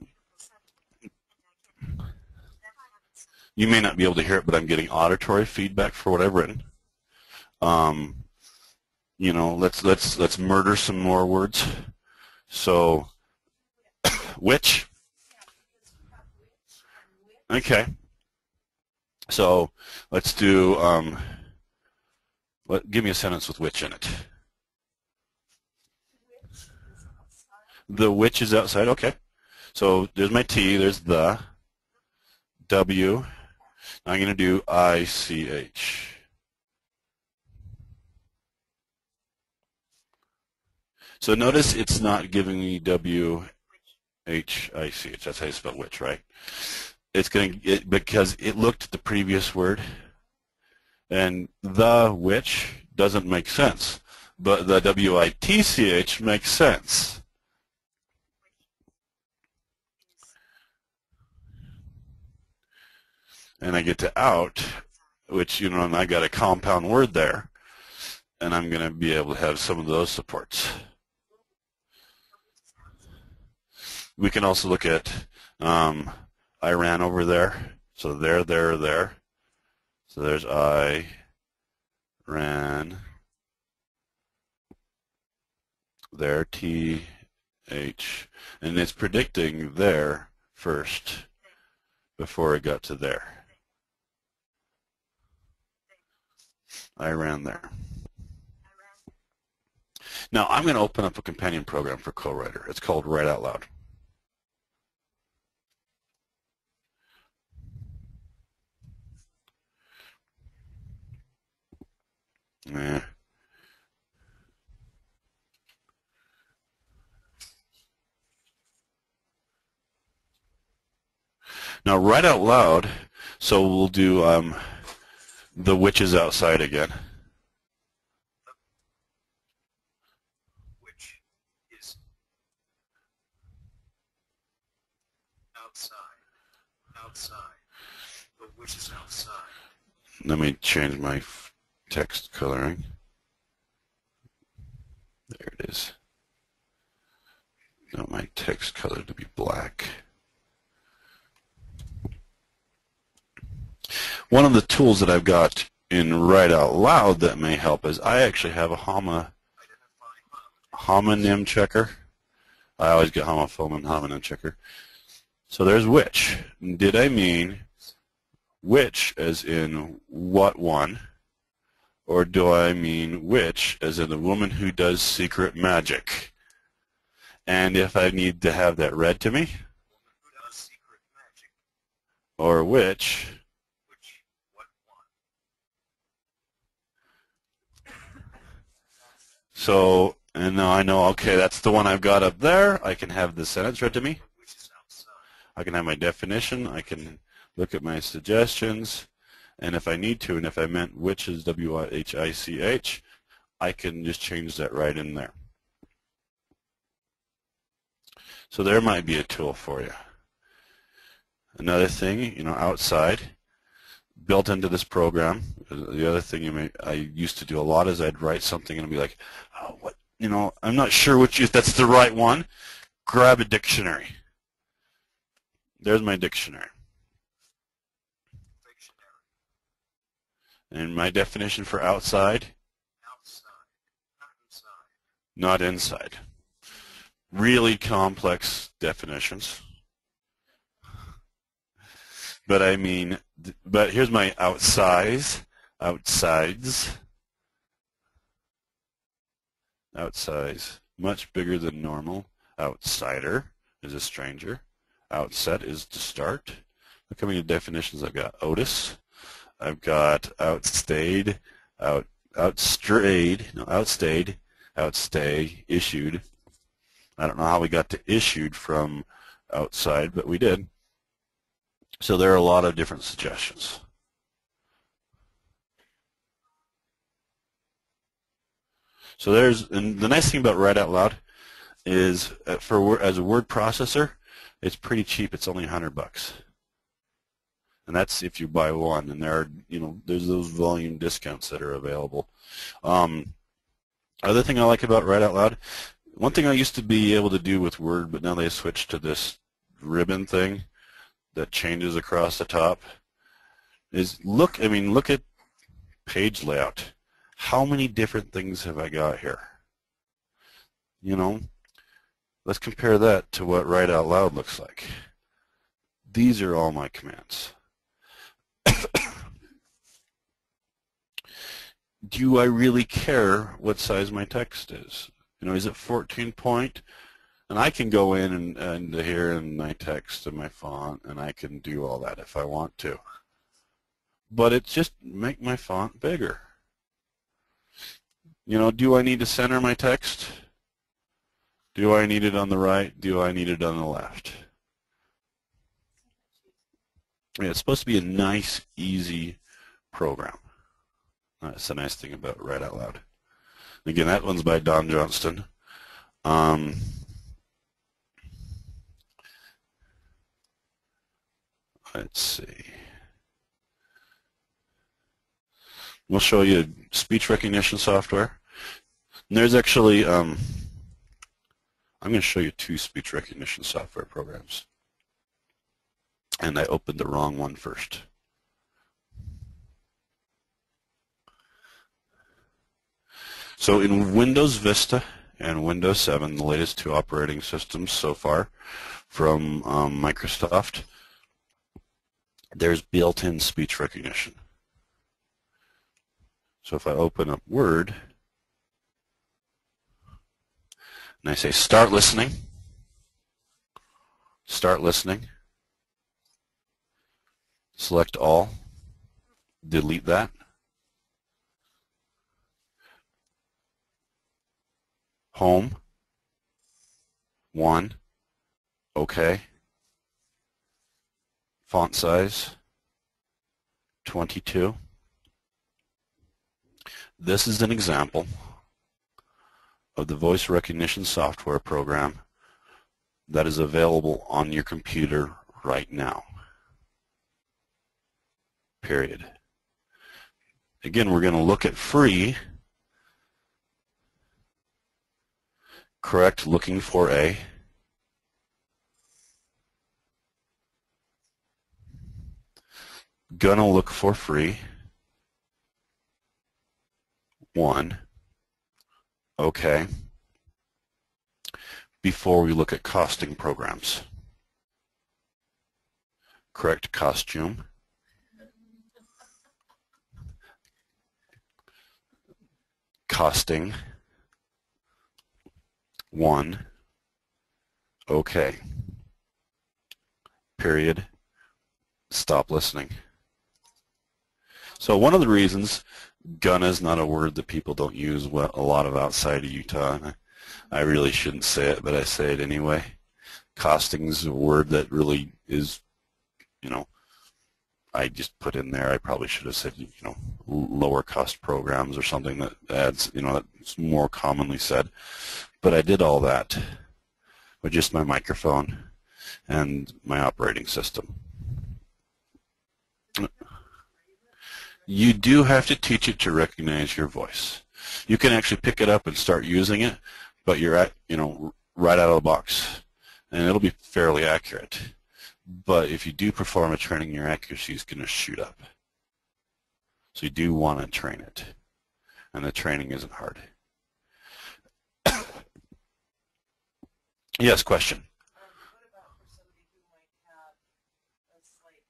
you may not be able to hear it, but I'm getting auditory feedback for what I've written. Um, you know, let's let's let's murder some more words. So, which? Okay. So let's do. Um, let give me a sentence with which in it. The which is outside. Okay. So there's my T. There's the W. I'm going to do I C H. So notice it's not giving me W H I C H. That's how you spell which, right? It's going to it, because it looked at the previous word, and the which doesn't make sense, but the W I T C H makes sense. And I get to out, which, you know, and I got a compound word there, and I'm going to be able to have some of those supports. We can also look at um, I ran over there, so there, there, there. So there's I ran there, T, H, and it's predicting there first before it got to there. I ran there. Now I'm going to open up a companion program for co-writer. It's called Write Out Loud. Yeah. Now Write Out Loud, so we'll do um, the which is outside again. Which is outside, outside, the which is outside. Let me change my text coloring. There it is. I want my text color to be black. One of the tools that I've got in Write Out Loud that may help is I actually have a homo, homonym checker. I always get homophone and homonym checker. So there's which. Did I mean which as in what one? Or do I mean which as in the woman who does secret magic? And if I need to have that read to me, or which, so, and now I know, okay, that's the one I've got up there. I can have the sentence read to me. I can have my definition. I can look at my suggestions. And if I need to, and if I meant which is W H I C H, I can just change that right in there. So there might be a tool for you. Another thing, you know, outside, built into this program, the other thing you may, I used to do a lot is I'd write something and I'd be like, oh, what, you know, I'm not sure which, if that's the right one. Grab a dictionary. There's my dictionary. And my definition for outside, outside, not inside. Not inside. Really complex definitions. But I mean, but here's my outsize, outsides, outsize, much bigger than normal. Outsider is a stranger. Outset is to start. Look how many definitions I've got. Otis. I've got outstayed, out, outstrayed, no, outstayed, outstay, issued. I don't know how we got to issued from outside, but we did. So there are a lot of different suggestions. So there's, and the nice thing about Write Out Loud is uh, for as a word processor, it's pretty cheap. It's only a hundred bucks, and that's if you buy one. And there are, you know, there's those volume discounts that are available. Um, other thing I like about Write Out Loud, one thing I used to be able to do with Word, but now they switched to this ribbon thing that changes across the top. Is look, I mean, look at page layout. How many different things have I got here? You know, let's compare that to what Write Out Loud looks like. These are all my commands. Do I really care what size my text is? You know, is it fourteen point? And I can go in and, and here in my text and my font, and I can do all that if I want to. But it's just make my font bigger. You know, do I need to center my text? Do I need it on the right? Do I need it on the left? Yeah, it's supposed to be a nice, easy program. That's the nice thing about Write Out Loud. Again, that one's by Don Johnston. Um, let's see. We'll show you speech recognition software. And there's actually, um, I'm going to show you two speech recognition software programs. And I opened the wrong one first. So in Windows Vista and Windows seven, the latest two operating systems so far from um, Microsoft, there's built-in speech recognition. So if I open up Word and I say start listening, start listening, select all, delete that, home, one, okay, font size, twenty-two. This is an example of the voice recognition software program that is available on your computer right now. Period. Again, we're going to look at free. Correct, looking for a. Gonna look for free. One. Okay. Before we look at costing programs. Correct costume. Costing. One. Okay. Period. Stop listening. So one of the reasons gonna is not a word that people don't use well, a lot of outside of Utah. And I, I really shouldn't say it, but I say it anyway. Costing is a word that really is, you know, I just put in there. I probably should have said, you know, lower cost programs or something that adds, you know, that's more commonly said. But I did all that with just my microphone and my operating system. You do have to teach it to recognize your voice. You can actually pick it up and start using it, but you're at, you know, right out of the box, and it'll be fairly accurate. But if you do perform a training, your accuracy is going to shoot up. So you do want to train it, and the training isn't hard. Yes, question. Um, what about for somebody who might have a slight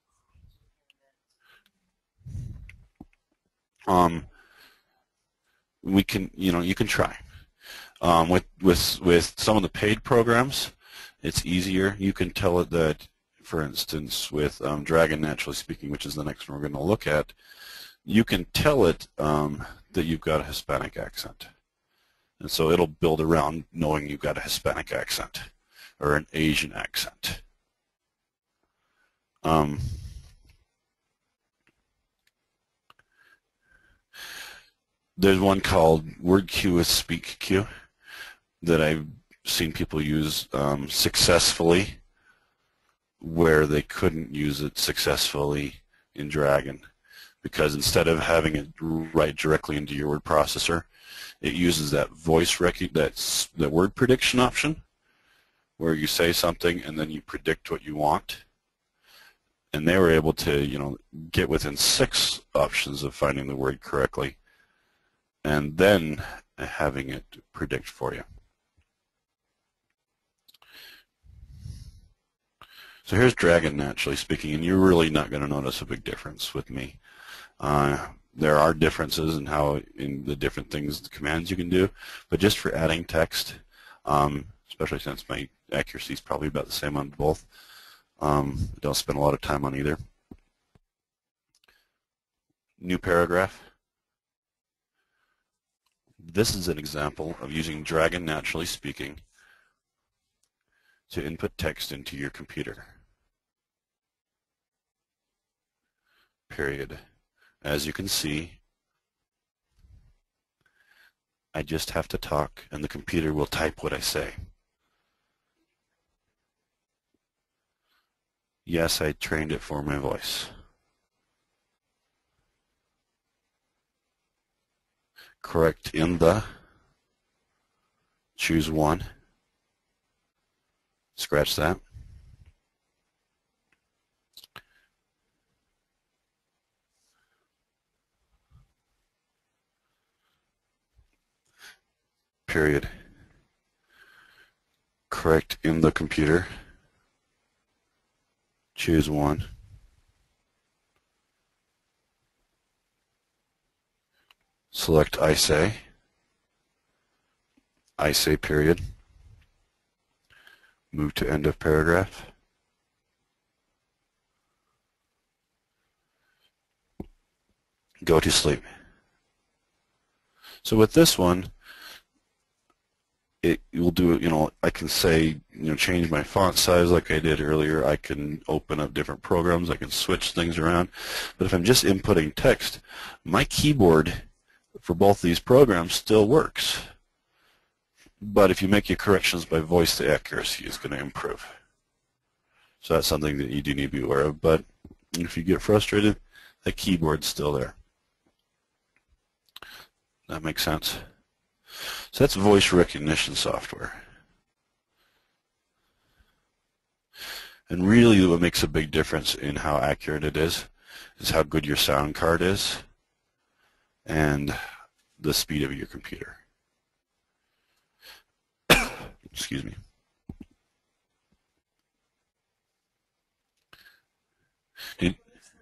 speech impairment? Um, we can, you know, you can try. Um, with, with, with some of the paid programs, it's easier. You can tell it that, for instance, with um, Dragon Naturally Speaking, which is the next one we're going to look at, you can tell it um, that you've got a Hispanic accent. And so it'll build around knowing you've got a Hispanic accent or an Asian accent. Um, there's one called Word Queue with Speak Queue that I've seen people use um, successfully where they couldn't use it successfully in Dragon, because instead of having it write directly into your word processor, it uses that voice rec that's the word prediction option, where you say something and then you predict what you want. And they were able to, you know, get within six options of finding the word correctly, and then having it predict for you. So here's Dragon Naturally Speaking, and you're really not going to notice a big difference with me. Uh, there are differences in how, in the different things, the commands you can do, but just for adding text, um, especially since my accuracy is probably about the same on both, um, I don't spend a lot of time on either. New paragraph. This is an example of using Dragon Naturally Speaking to input text into your computer. Period. As you can see, I just have to talk and the computer will type what I say. Yes, I trained it for my voice. Correct in the, choose one, scratch that. Period. Correct in the computer, choose one. Select I say, I say period, move to end of paragraph. Go to sleep. So with this one, it will do, you know, I can say, you know, change my font size like I did earlier. I can open up different programs. I can switch things around. But if I'm just inputting text, my keyboard for both these programs still works. But if you make your corrections by voice, the accuracy is going to improve. So that's something that you do need to be aware of. But if you get frustrated, the keyboard's still there. That makes sense? So that's voice recognition software. And really what makes a big difference in how accurate it is is how good your sound card is and the speed of your computer. Excuse me. Did,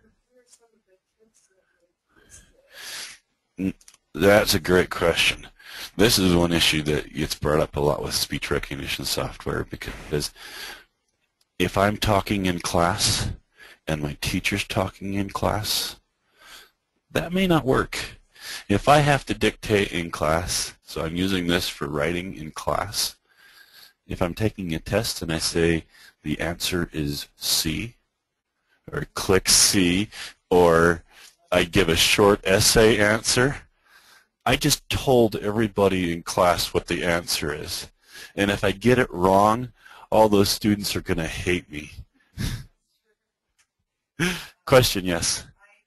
that's a great question. This is one issue that gets brought up a lot with speech recognition software, because if I'm talking in class and my teacher's talking in class, that may not work. If I have to dictate in class, so I'm using this for writing in class, if I'm taking a test and I say the answer is C, or click C, or I give a short essay answer, I just told everybody in class what the answer is. And if I get it wrong, all those students are going to hate me. Question, yes?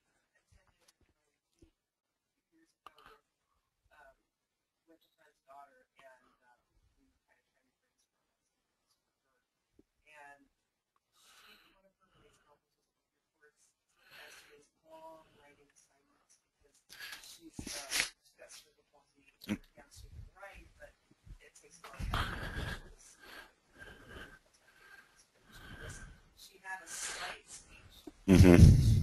Mm-hmm.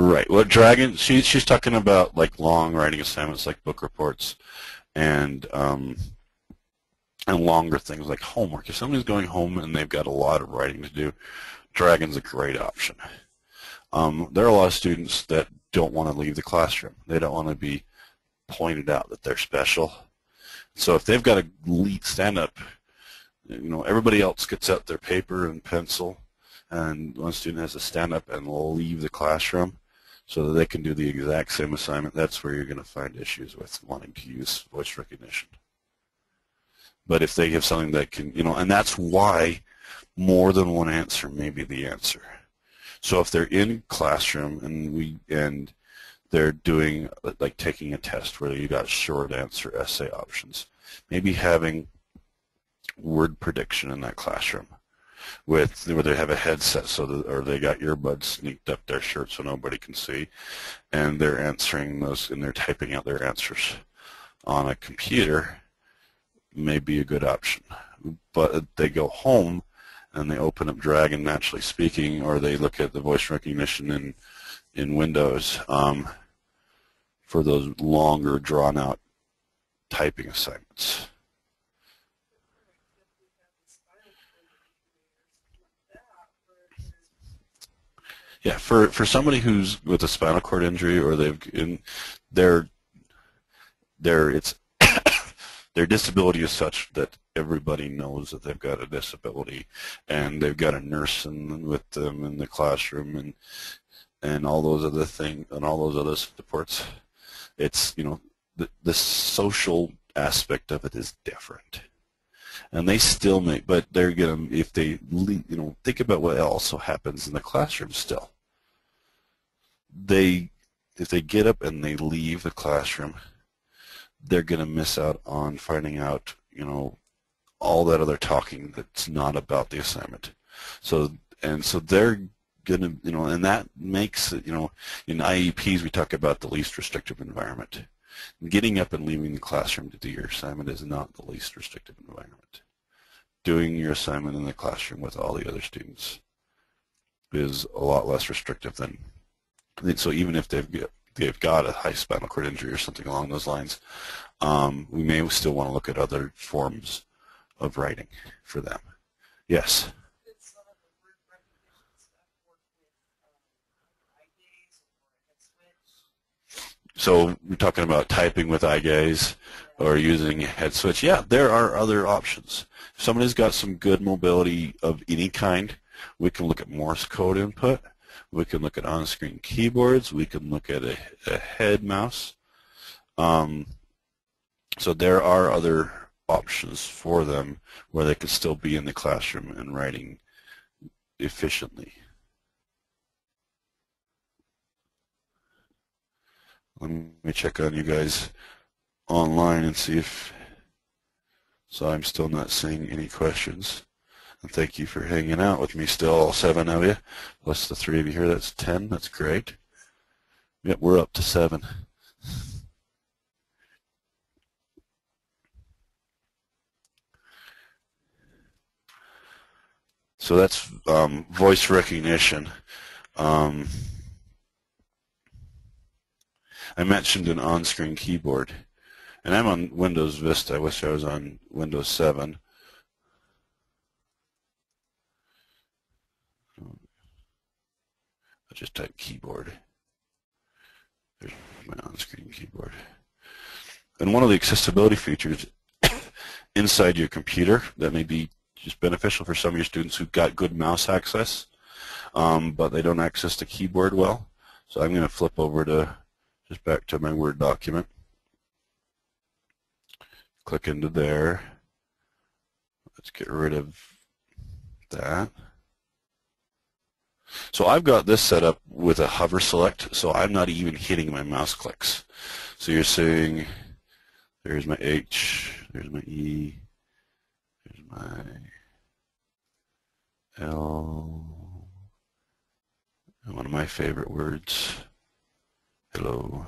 Right. Well, dragging, she, she's talking about like long writing assignments like book reports and um, and longer things like homework. If somebody's going home and they've got a lot of writing to do, dragging's a great option. Um, there are a lot of students that don't want to leave the classroom. They don't want to be pointed out that they're special. So if they've got a lead stand up, you know, everybody else gets out their paper and pencil, and one student has to stand up and leave the classroom so that they can do the exact same assignment. That's where you're going to find issues with wanting to use voice recognition. But if they have something that can, you know, and that's why more than one answer may be the answer. So if they're in classroom and we and they're doing like taking a test where you got short answer essay options, maybe having word prediction in that classroom with where they have a headset so that, or they got earbuds sneaked up their shirt so nobody can see, and they're answering those and they're typing out their answers on a computer, may be a good option. But they go home and they open up Dragon Naturally Speaking, or they look at the voice recognition in in Windows um, for those longer drawn out typing assignments. Yeah, for for somebody who's with a spinal cord injury, or they've in their their it's their disability is such that everybody knows that they've got a disability, and they've got a nurse in, with them in the classroom, and and all those other things and all those other supports. It's, you know, the the social aspect of it is different, and they still make, but they're gonna, if they, you know, think about what also happens in the classroom still. They, if they get up and they leave the classroom, they're going to miss out on finding out, you know, all that other talking that's not about the assignment. So, and so they're going to, you know, and that makes it, you know, in I E Ps we talk about the least restrictive environment. Getting up and leaving the classroom to do your assignment is not the least restrictive environment. Doing your assignment in the classroom with all the other students is a lot less restrictive than, so even if they've got, they've got a high spinal cord injury or something along those lines, um, we may still want to look at other forms of writing for them. Yes? So we're talking about typing with eye gaze or using a head switch. Yeah, there are other options. If somebody's got some good mobility of any kind, we can look at Morse code input. We can look at on-screen keyboards. We can look at a, a head mouse. Um, so there are other options for them where they could still be in the classroom and writing efficiently. Let me check on you guys online and see if, so I'm still not seeing any questions. And thank you for hanging out with me still, all seven of you, plus the three of you here. That's ten. That's great. Yep, we're up to seven. So that's um, voice recognition. Um, I mentioned an on-screen keyboard, and I'm on Windows Vista. I wish I was on Windows seven. I just type keyboard. There's my on-screen keyboard. And one of the accessibility features inside your computer that may be just beneficial for some of your students who've got good mouse access, um, but they don't access the keyboard well. So I'm going to flip over to just back to my Word document. Click into there. Let's get rid of that. So I've got this set up with a hover select, so I'm not even hitting my mouse clicks. So you're seeing, there's my H, there's my E, there's my L, and one of my favorite words, hello.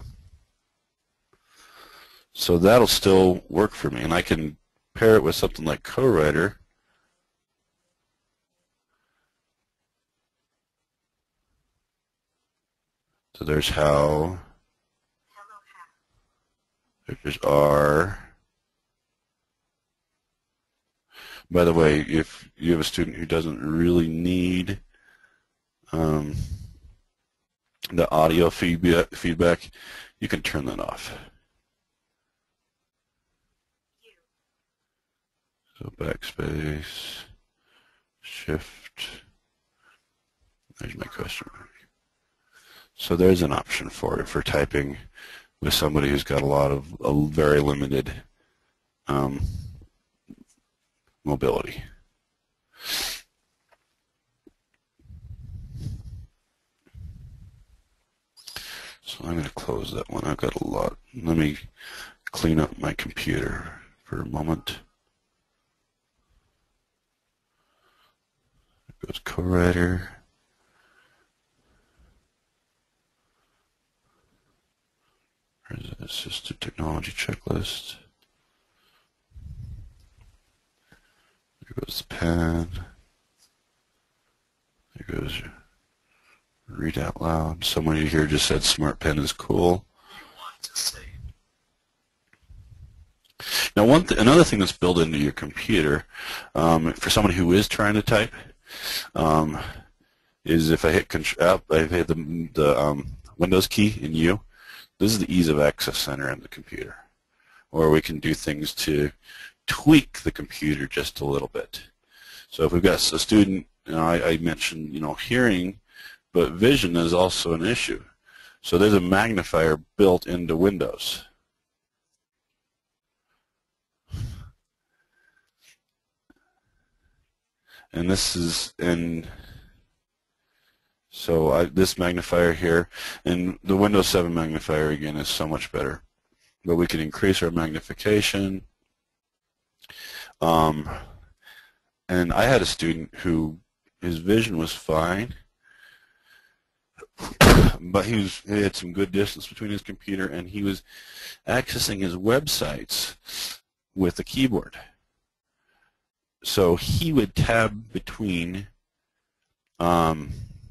So that'll still work for me, and I can pair it with something like Co-Writer. So there's how, Hello, how. there's R. By the way, if you have a student who doesn't really need um, the audio feedback, feedback, you can turn that off. So backspace, shift, there's my question mark. So there's an option for it for typing with somebody who's got a lot of a very limited um, mobility. So I'm going to close that one. I've got a lot. Let me clean up my computer for a moment. There goes co-writer. There's an assistive technology checklist. There goes the pen. There goes read out loud. Somebody here just said smart pen is cool. You want to say. Now, one th another thing that's built into your computer, um, for someone who is trying to type, um, is if I hit Control, I hit the, the um, Windows key in U. This is the ease of access center in the computer, or we can do things to tweak the computer just a little bit. So if we've got a student, you know, I, I mentioned, you know, hearing, but vision is also an issue. So there's a magnifier built into Windows. And this is in, so I, this magnifier here, and the Windows seven magnifier again is so much better. But we can increase our magnification. Um, and I had a student who his vision was fine, but he, was, he had some good distance between his computer, and he was accessing his websites with a keyboard. So he would tab between um,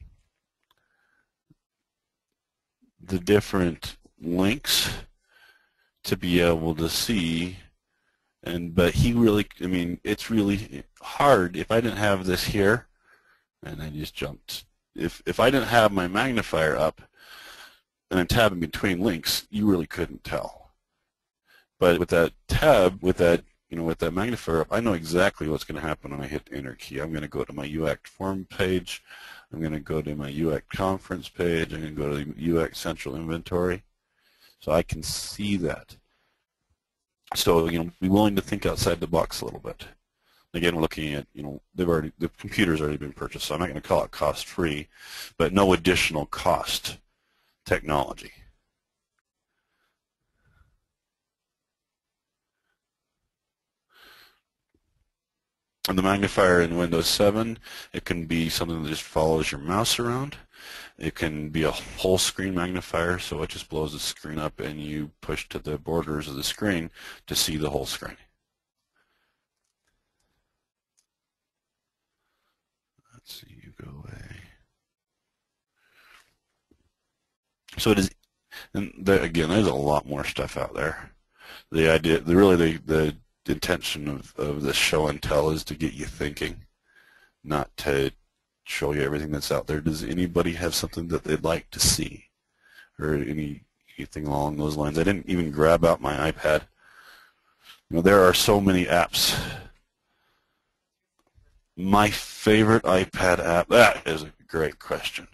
the different links to be able to see, and but he really, I mean, it's really hard. If I didn't have this here, and I just jumped, if if I didn't have my magnifier up and I'm tabbing between links, you really couldn't tell. But with that tab, with that, you know, with that magnifier up, I know exactly what's going to happen when I hit the enter key. I'm going to go to my U A A C T form page. I'm going to go to my U A A C T conference page. I'm going to go to the U A A C T central inventory. So I can see that. So, you know, be willing to think outside the box a little bit. Again, we're looking at, you know, they've already, the computer's already been purchased, so I'm not going to call it cost-free, but no additional cost technology. And the magnifier in Windows seven, it can be something that just follows your mouse around. It can be a whole screen magnifier, so it just blows the screen up and you push to the borders of the screen to see the whole screen. Let's see, you go away. So it is, and the, again, there's a lot more stuff out there. The idea, the really the, the The intention of, of this show and tell is to get you thinking, not to show you everything that's out there. Does anybody have something that they'd like to see, or any anything along those lines? I didn't even grab out my iPad. You know, there are so many apps. My favorite iPad app, that is a great question.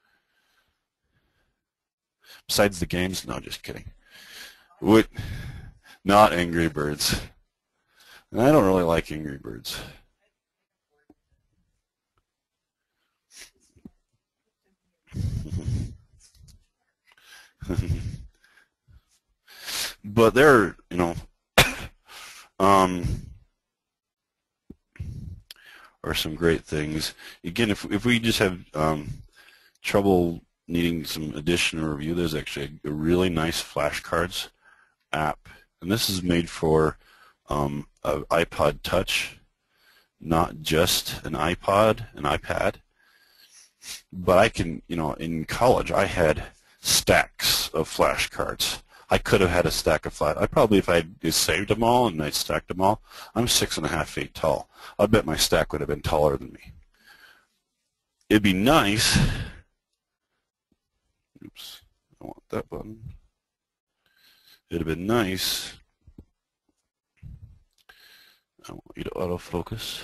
Besides the games, no, just kidding. Would, not Angry Birds. And I don't really like Angry Birds. But there, you know, um, are some great things. Again, if if we just have um, trouble needing some additional review, there's actually a, a really nice flashcards app, and this is made for um, an iPod Touch, not just an iPod, an iPad. But I can, you know, in college I had stacks of flashcards. I could have had a stack of flash. I probably, if I had saved them all and I stacked them all, I'm six and a half feet tall. I bet my stack would have been taller than me. It'd be nice. Oops, I want that button. It'd have been nice. I want you to autofocus.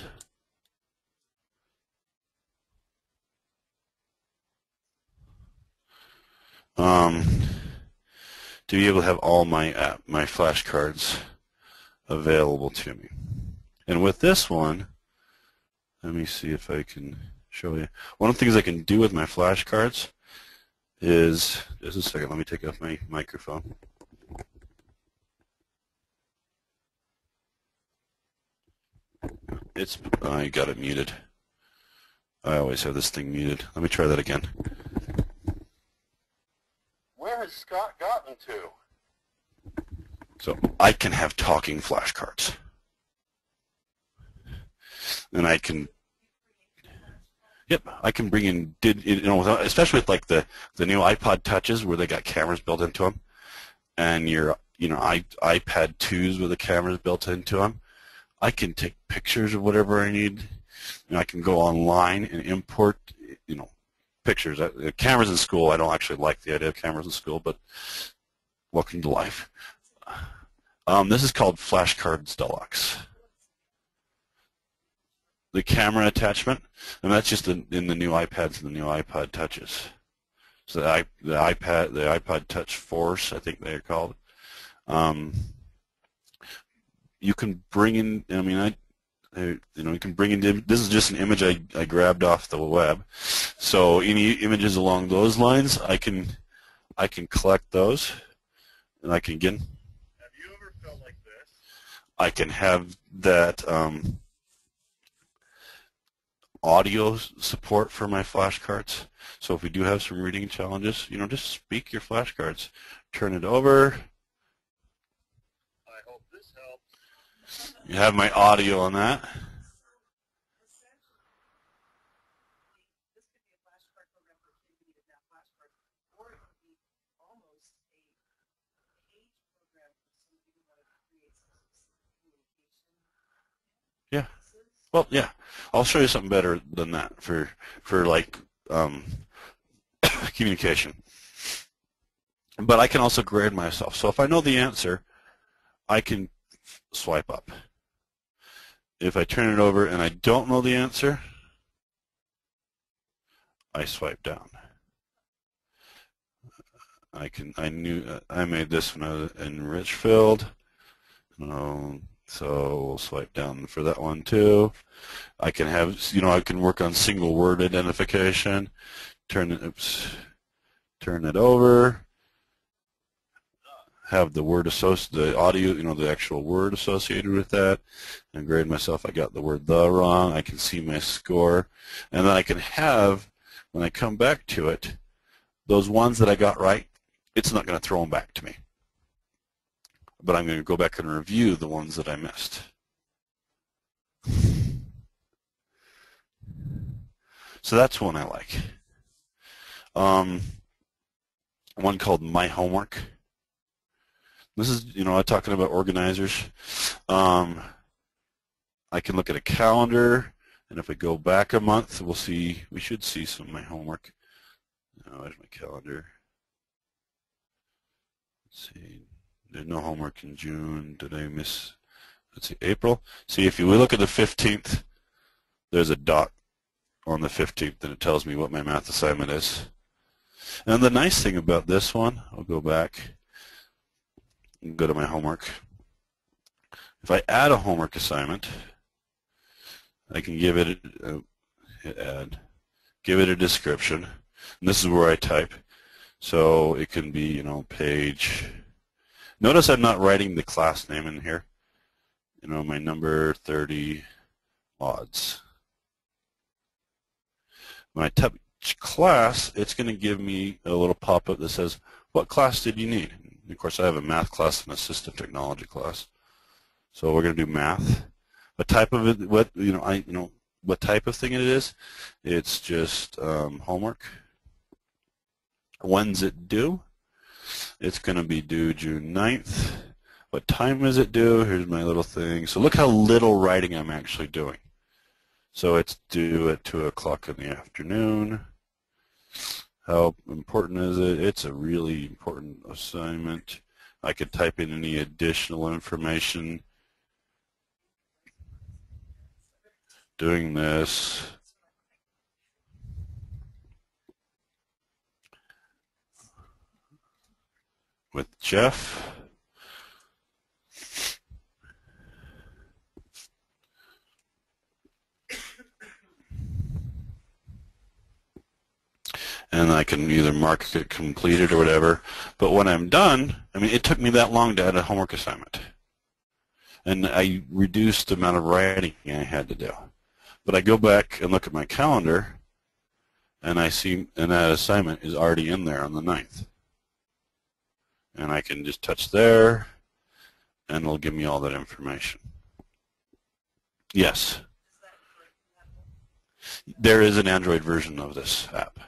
Um, to be able to have all my app, my flashcards available to me. And with this one, let me see if I can show you. One of the things I can do with my flashcards is, just a second, let me take off my microphone. It's, I got it muted. I always have this thing muted. Let me try that again. Where has Scott gotten to? So I can have talking flashcards. And I can, yep, I can bring in, did you know, especially with like the the new iPod Touches where they got cameras built into them, and your, you know, i iPad twos with the cameras built into them. I can take pictures of whatever I need, and I can go online and import, you know, pictures. Uh, cameras in school, I don't actually like the idea of cameras in school, but welcome to life. Um, this is called Flashcards Deluxe. The camera attachment, and that's just in, in the new iPads and the new iPod Touches. So the, I, the iPad, the iPod Touch Force, I think they're called. Um, you can bring in. I mean, I, I, you know, you can bring in. This is just an image I, I grabbed off the web. So any images along those lines, I can, I can collect those, and I can again. Have you ever felt like this? I can have that. Um, audio support for my flashcards. So if we do have some reading challenges, you know, just speak your flashcards. Turn it over. I hope this helps. You have my audio on that. Yeah. Well, yeah. I'll show you something better than that for for like um, communication. But I can also grade myself. So if I know the answer, I can swipe up. If I turn it over and I don't know the answer, I swipe down. I can. I knew. Uh, I made this when I was in Richfield. Um, so we'll swipe down for that one too. I can have. You know, I can work on single word identification. Turn it. Oops. Turn it over. Have the word associated, the audio, you know, the actual word associated with that, and grade myself. I got the word the wrong. I can see my score, and then I can have, when I come back to it, those ones that I got right, it's not going to throw them back to me. But I'm going to go back and review the ones that I missed. So that's one I like. Um, one called My Homework. This is, you know, I'm talking about organizers. Um, I can look at a calendar, and if we go back a month, we'll see, we should see some of my homework. Oh, there's my calendar. Let's see, there's no homework in June. Did I miss, let's see, April? See, if you look at the fifteenth, there's a dot on the fifteenth, and it tells me what my math assignment is. And the nice thing about this one, I'll go back and go to my homework. If I add a homework assignment, I can give it a, hit add, give it a description, and this is where I type. So it can be, you know, page. Notice I'm not writing the class name in here. You know, my number thirty odds. When I type class, it's going to give me a little pop-up that says, what class did you need? And of course, I have a math class and assistive technology class. So we're going to do math. What type of it? What you know? I you know what type of thing it is? It's just um, homework. When's it due? It's going to be due June ninth. What time is it due? Here's my little thing. So look how little writing I'm actually doing. So it's due at two o'clock in the afternoon. How important is it? It's a really important assignment. I could type in any additional information. Doing this. With Jeff. And I can either mark it completed or whatever. But when I'm done, I mean, it took me that long to add a homework assignment. And I reduced the amount of writing I had to do. But I go back and look at my calendar, and I see, and that assignment is already in there on the ninth. And I can just touch there, and it'll give me all that information. Yes. There is an Android version of this app.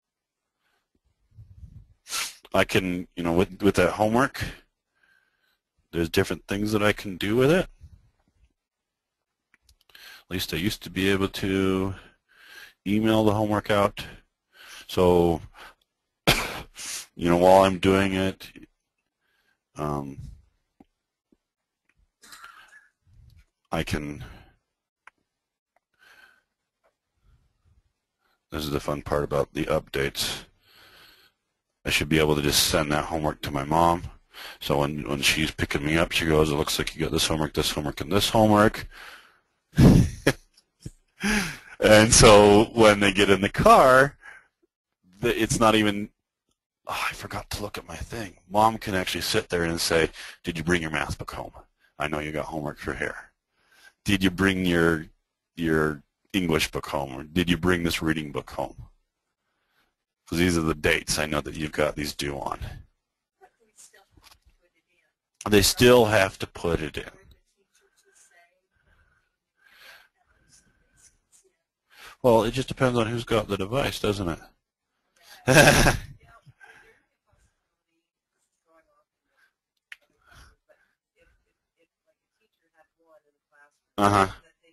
I can, you know, with, with that homework, there's different things that I can do with it. At least I used to be able to email the homework out. So, you know, while I'm doing it, um, I can, this is the fun part about the updates. I should be able to just send that homework to my mom. So when, when she's picking me up, she goes, it looks like you got this homework, this homework, and this homework. And so when they get in the car, it's not even, oh, I forgot to look at my thing. Mom can actually sit there and say, did you bring your math book home? I know you got homework for here. Did you bring your, your English book home? Or did you bring this reading book home? Because these are the dates I know that you've got these due on. They still have to put it in. Well, it just depends on who's got the device, doesn't it? Uh-huh.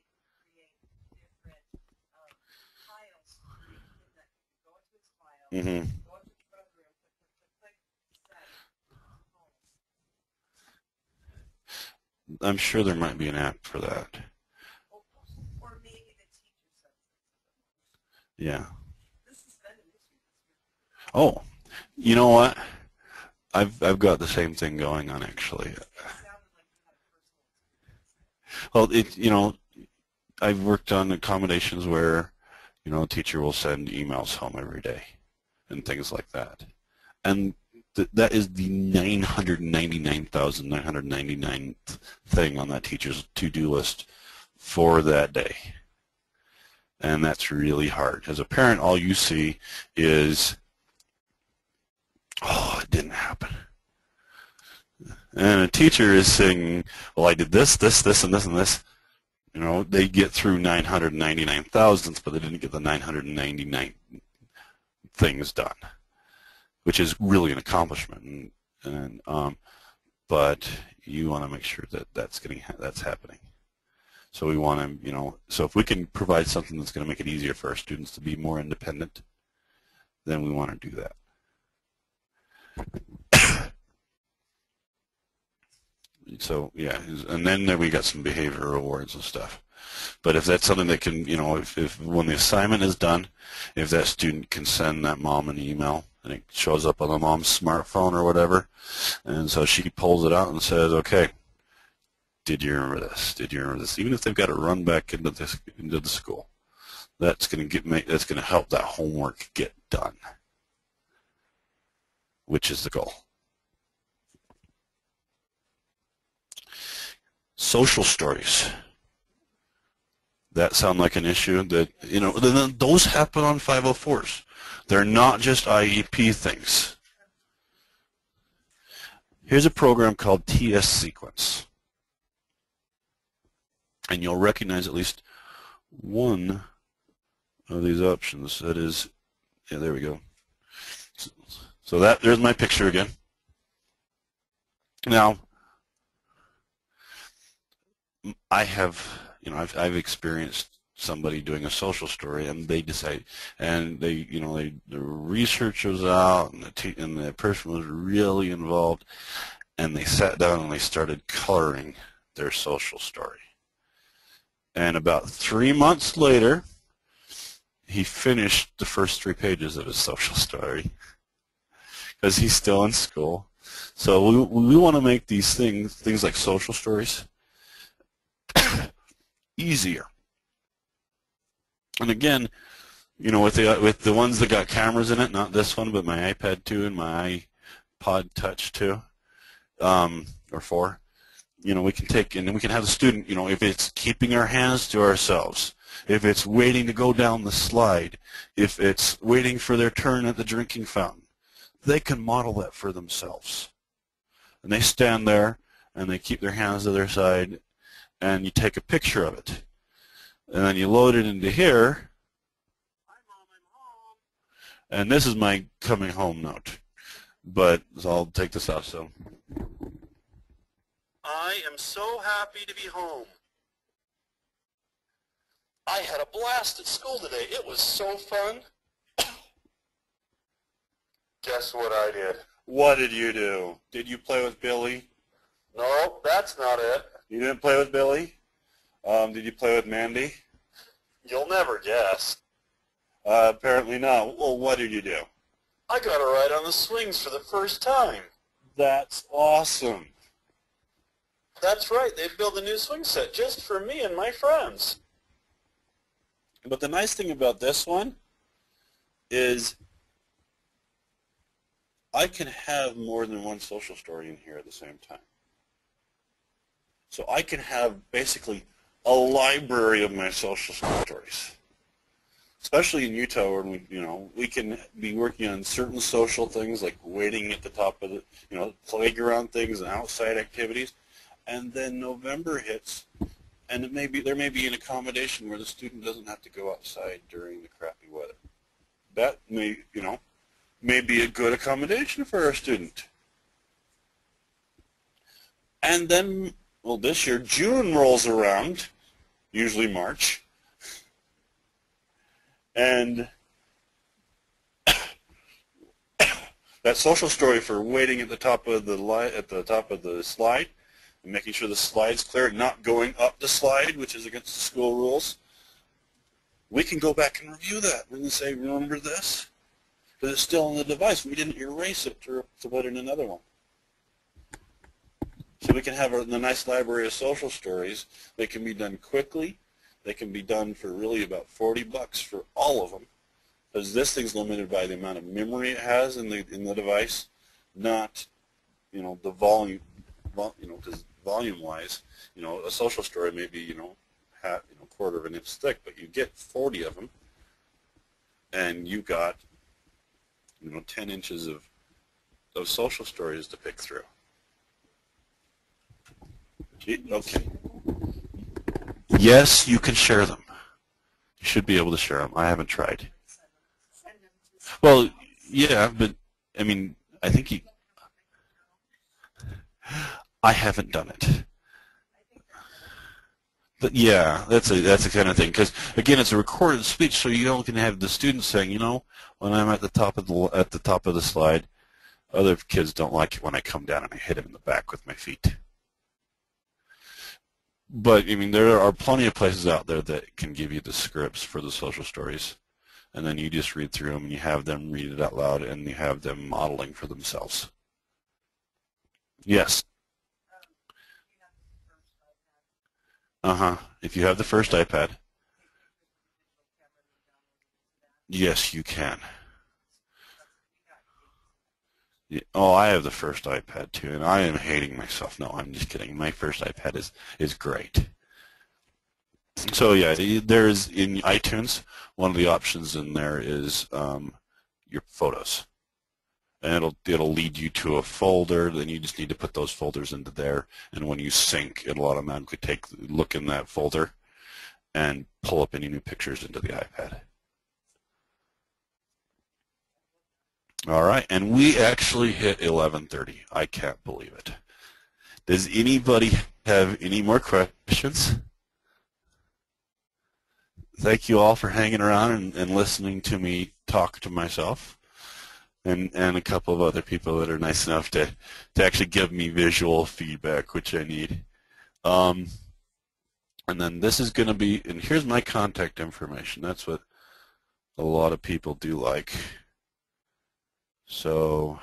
Mm-hmm. I'm sure there might be an app for that. Yeah. Oh, you know what? I've I've got the same thing going on actually. Well, it you know, I've worked on accommodations where, you know, a teacher will send emails home every day and things like that, and th that is the nine hundred ninety-nine thousand nine hundred ninety-ninth thing on that teacher's to-do list for that day. And that's really hard. As a parent, all you see is, oh, it didn't happen. And a teacher is saying, well, I did this, this, this, and this, and this. You know, they get through nine hundred ninety-nine thousandths, but they didn't get the nine hundred ninety-nine things done, which is really an accomplishment. And, and um, but you want to make sure that that's getting that's happening. So we want to, you know, so if we can provide something that's going to make it easier for our students to be more independent, then we want to do that. So yeah, and then there we got some behavioral awards and stuff. But if that's something that can, you know, if, if when the assignment is done, if that student can send that mom an email and it shows up on the mom's smartphone or whatever, and so she pulls it out and says, okay, did you remember this? Did you remember this? Even if they've got to run back into this into the school, that's going to get make that's going to help that homework get done, which is the goal. Social stories. That sound like an issue that, you know, those happen on five oh fours. They're not just I E P things. Here's a program called T S Sequence. And you'll recognize at least one of these options. That is, yeah, there we go. So that there's my picture again. Now, I have, you know, I've, I've experienced somebody doing a social story, and they decide, and they, you know, they, the research was out, and the te and the person was really involved, and they sat down and they started coloring their social story. And about three months later, he finished the first three pages of his social story because he's still in school. So we, we want to make these things, things like social stories, easier. And again, you know, with the with the ones that got cameras in it, not this one, but my iPad two and my iPod Touch two, um, or four, you know, we can take, and then we can have the student, you know, if it's keeping our hands to ourselves, if it's waiting to go down the slide, if it's waiting for their turn at the drinking fountain, they can model that for themselves. And they stand there, and they keep their hands to their side, and you take a picture of it. And then you load it into here. Hi, Mom, I'm home. And this is my coming home note. But so I'll take this off. So I am so happy to be home. I had a blast at school today. It was so fun. Guess what I did? What did you do? Did you play with Billy? No, that's not it. You didn't play with Billy? Um, did you play with Mandy? You'll never guess. Uh, apparently not. Well, what did you do? I got to ride on the swings for the first time. That's awesome. That's right. They built a new swing set just for me and my friends. But the nice thing about this one is I can have more than one social story in here at the same time. So I can have basically a library of my social stories. Especially in Utah, where we, you know, we can be working on certain social things like waiting at the top of the, you know, playground things and outside activities, and then November hits, and it may be there may be an accommodation where the student doesn't have to go outside during the crappy weather. That may, you know, may be a good accommodation for our student. And then, well, this year, June rolls around, usually March, and that social story for waiting at the top of the li at the top of the slide, and making sure the slide's clear, not going up the slide, which is against the school rules. We can go back and review that. We can say, remember this? Because it's still on the device. We didn't erase it to, to put in another one. So we can have a, a nice library of social stories. They can be done quickly. They can be done for really about forty bucks for all of them. Because this thing's limited by the amount of memory it has in the in the device, not, you know, the volume. Vol, you know, because volume-wise, you know, a social story may be, you know, half, you know, quarter of an inch thick, but you get forty of them, and you got, you know, ten inches of of social stories to pick through. Okay. Yes, you can share them. You should be able to share them. I haven't tried. Well, yeah, but I mean, I think you. I haven't done it. But yeah, that's a that's the kind of thing. Because again, it's a recorded speech, so you don't can have the students saying, you know, when I'm at the top of the at the top of the slide, other kids don't like it when I come down and I hit them in the back with my feet. But I mean, there are plenty of places out there that can give you the scripts for the social stories, and then you just read through them and you have them read it out loud and you have them modeling for themselves. Yes. Uh-huh. If you have the first iPad, yes, you can. Yeah. Oh, I have the first iPad too, and I am hating myself. No, I'm just kidding. My first iPad is is great. So yeah, there's in iTunes, one of the options in there is um, your photos, and it'll it'll lead you to a folder. Then you just need to put those folders into there, and when you sync, it'll automatically take look in that folder and pull up any new pictures into the iPad. All right, and we actually hit eleven thirty. I can't believe it. Does anybody have any more questions? Thank you all for hanging around and, and listening to me talk to myself, and, and a couple of other people that are nice enough to, to actually give me visual feedback, which I need. Um, and then this is going to be, and here's my contact information. That's what a lot of people do like. So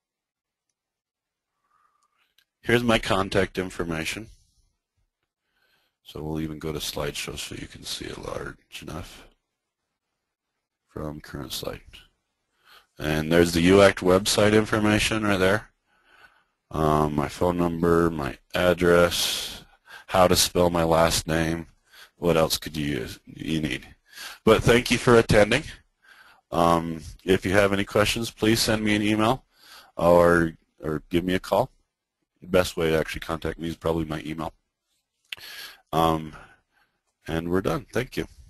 here's my contact information. So we'll even go to slideshow so you can see it large enough from current slide. And there's the U A A C T website information right there. Um, my phone number, my address, how to spell my last name. What else could you use, you need? But thank you for attending. Um, if you have any questions, please send me an email or, or give me a call. The best way to actually contact me is probably my email. Um, and we're done. Thank you.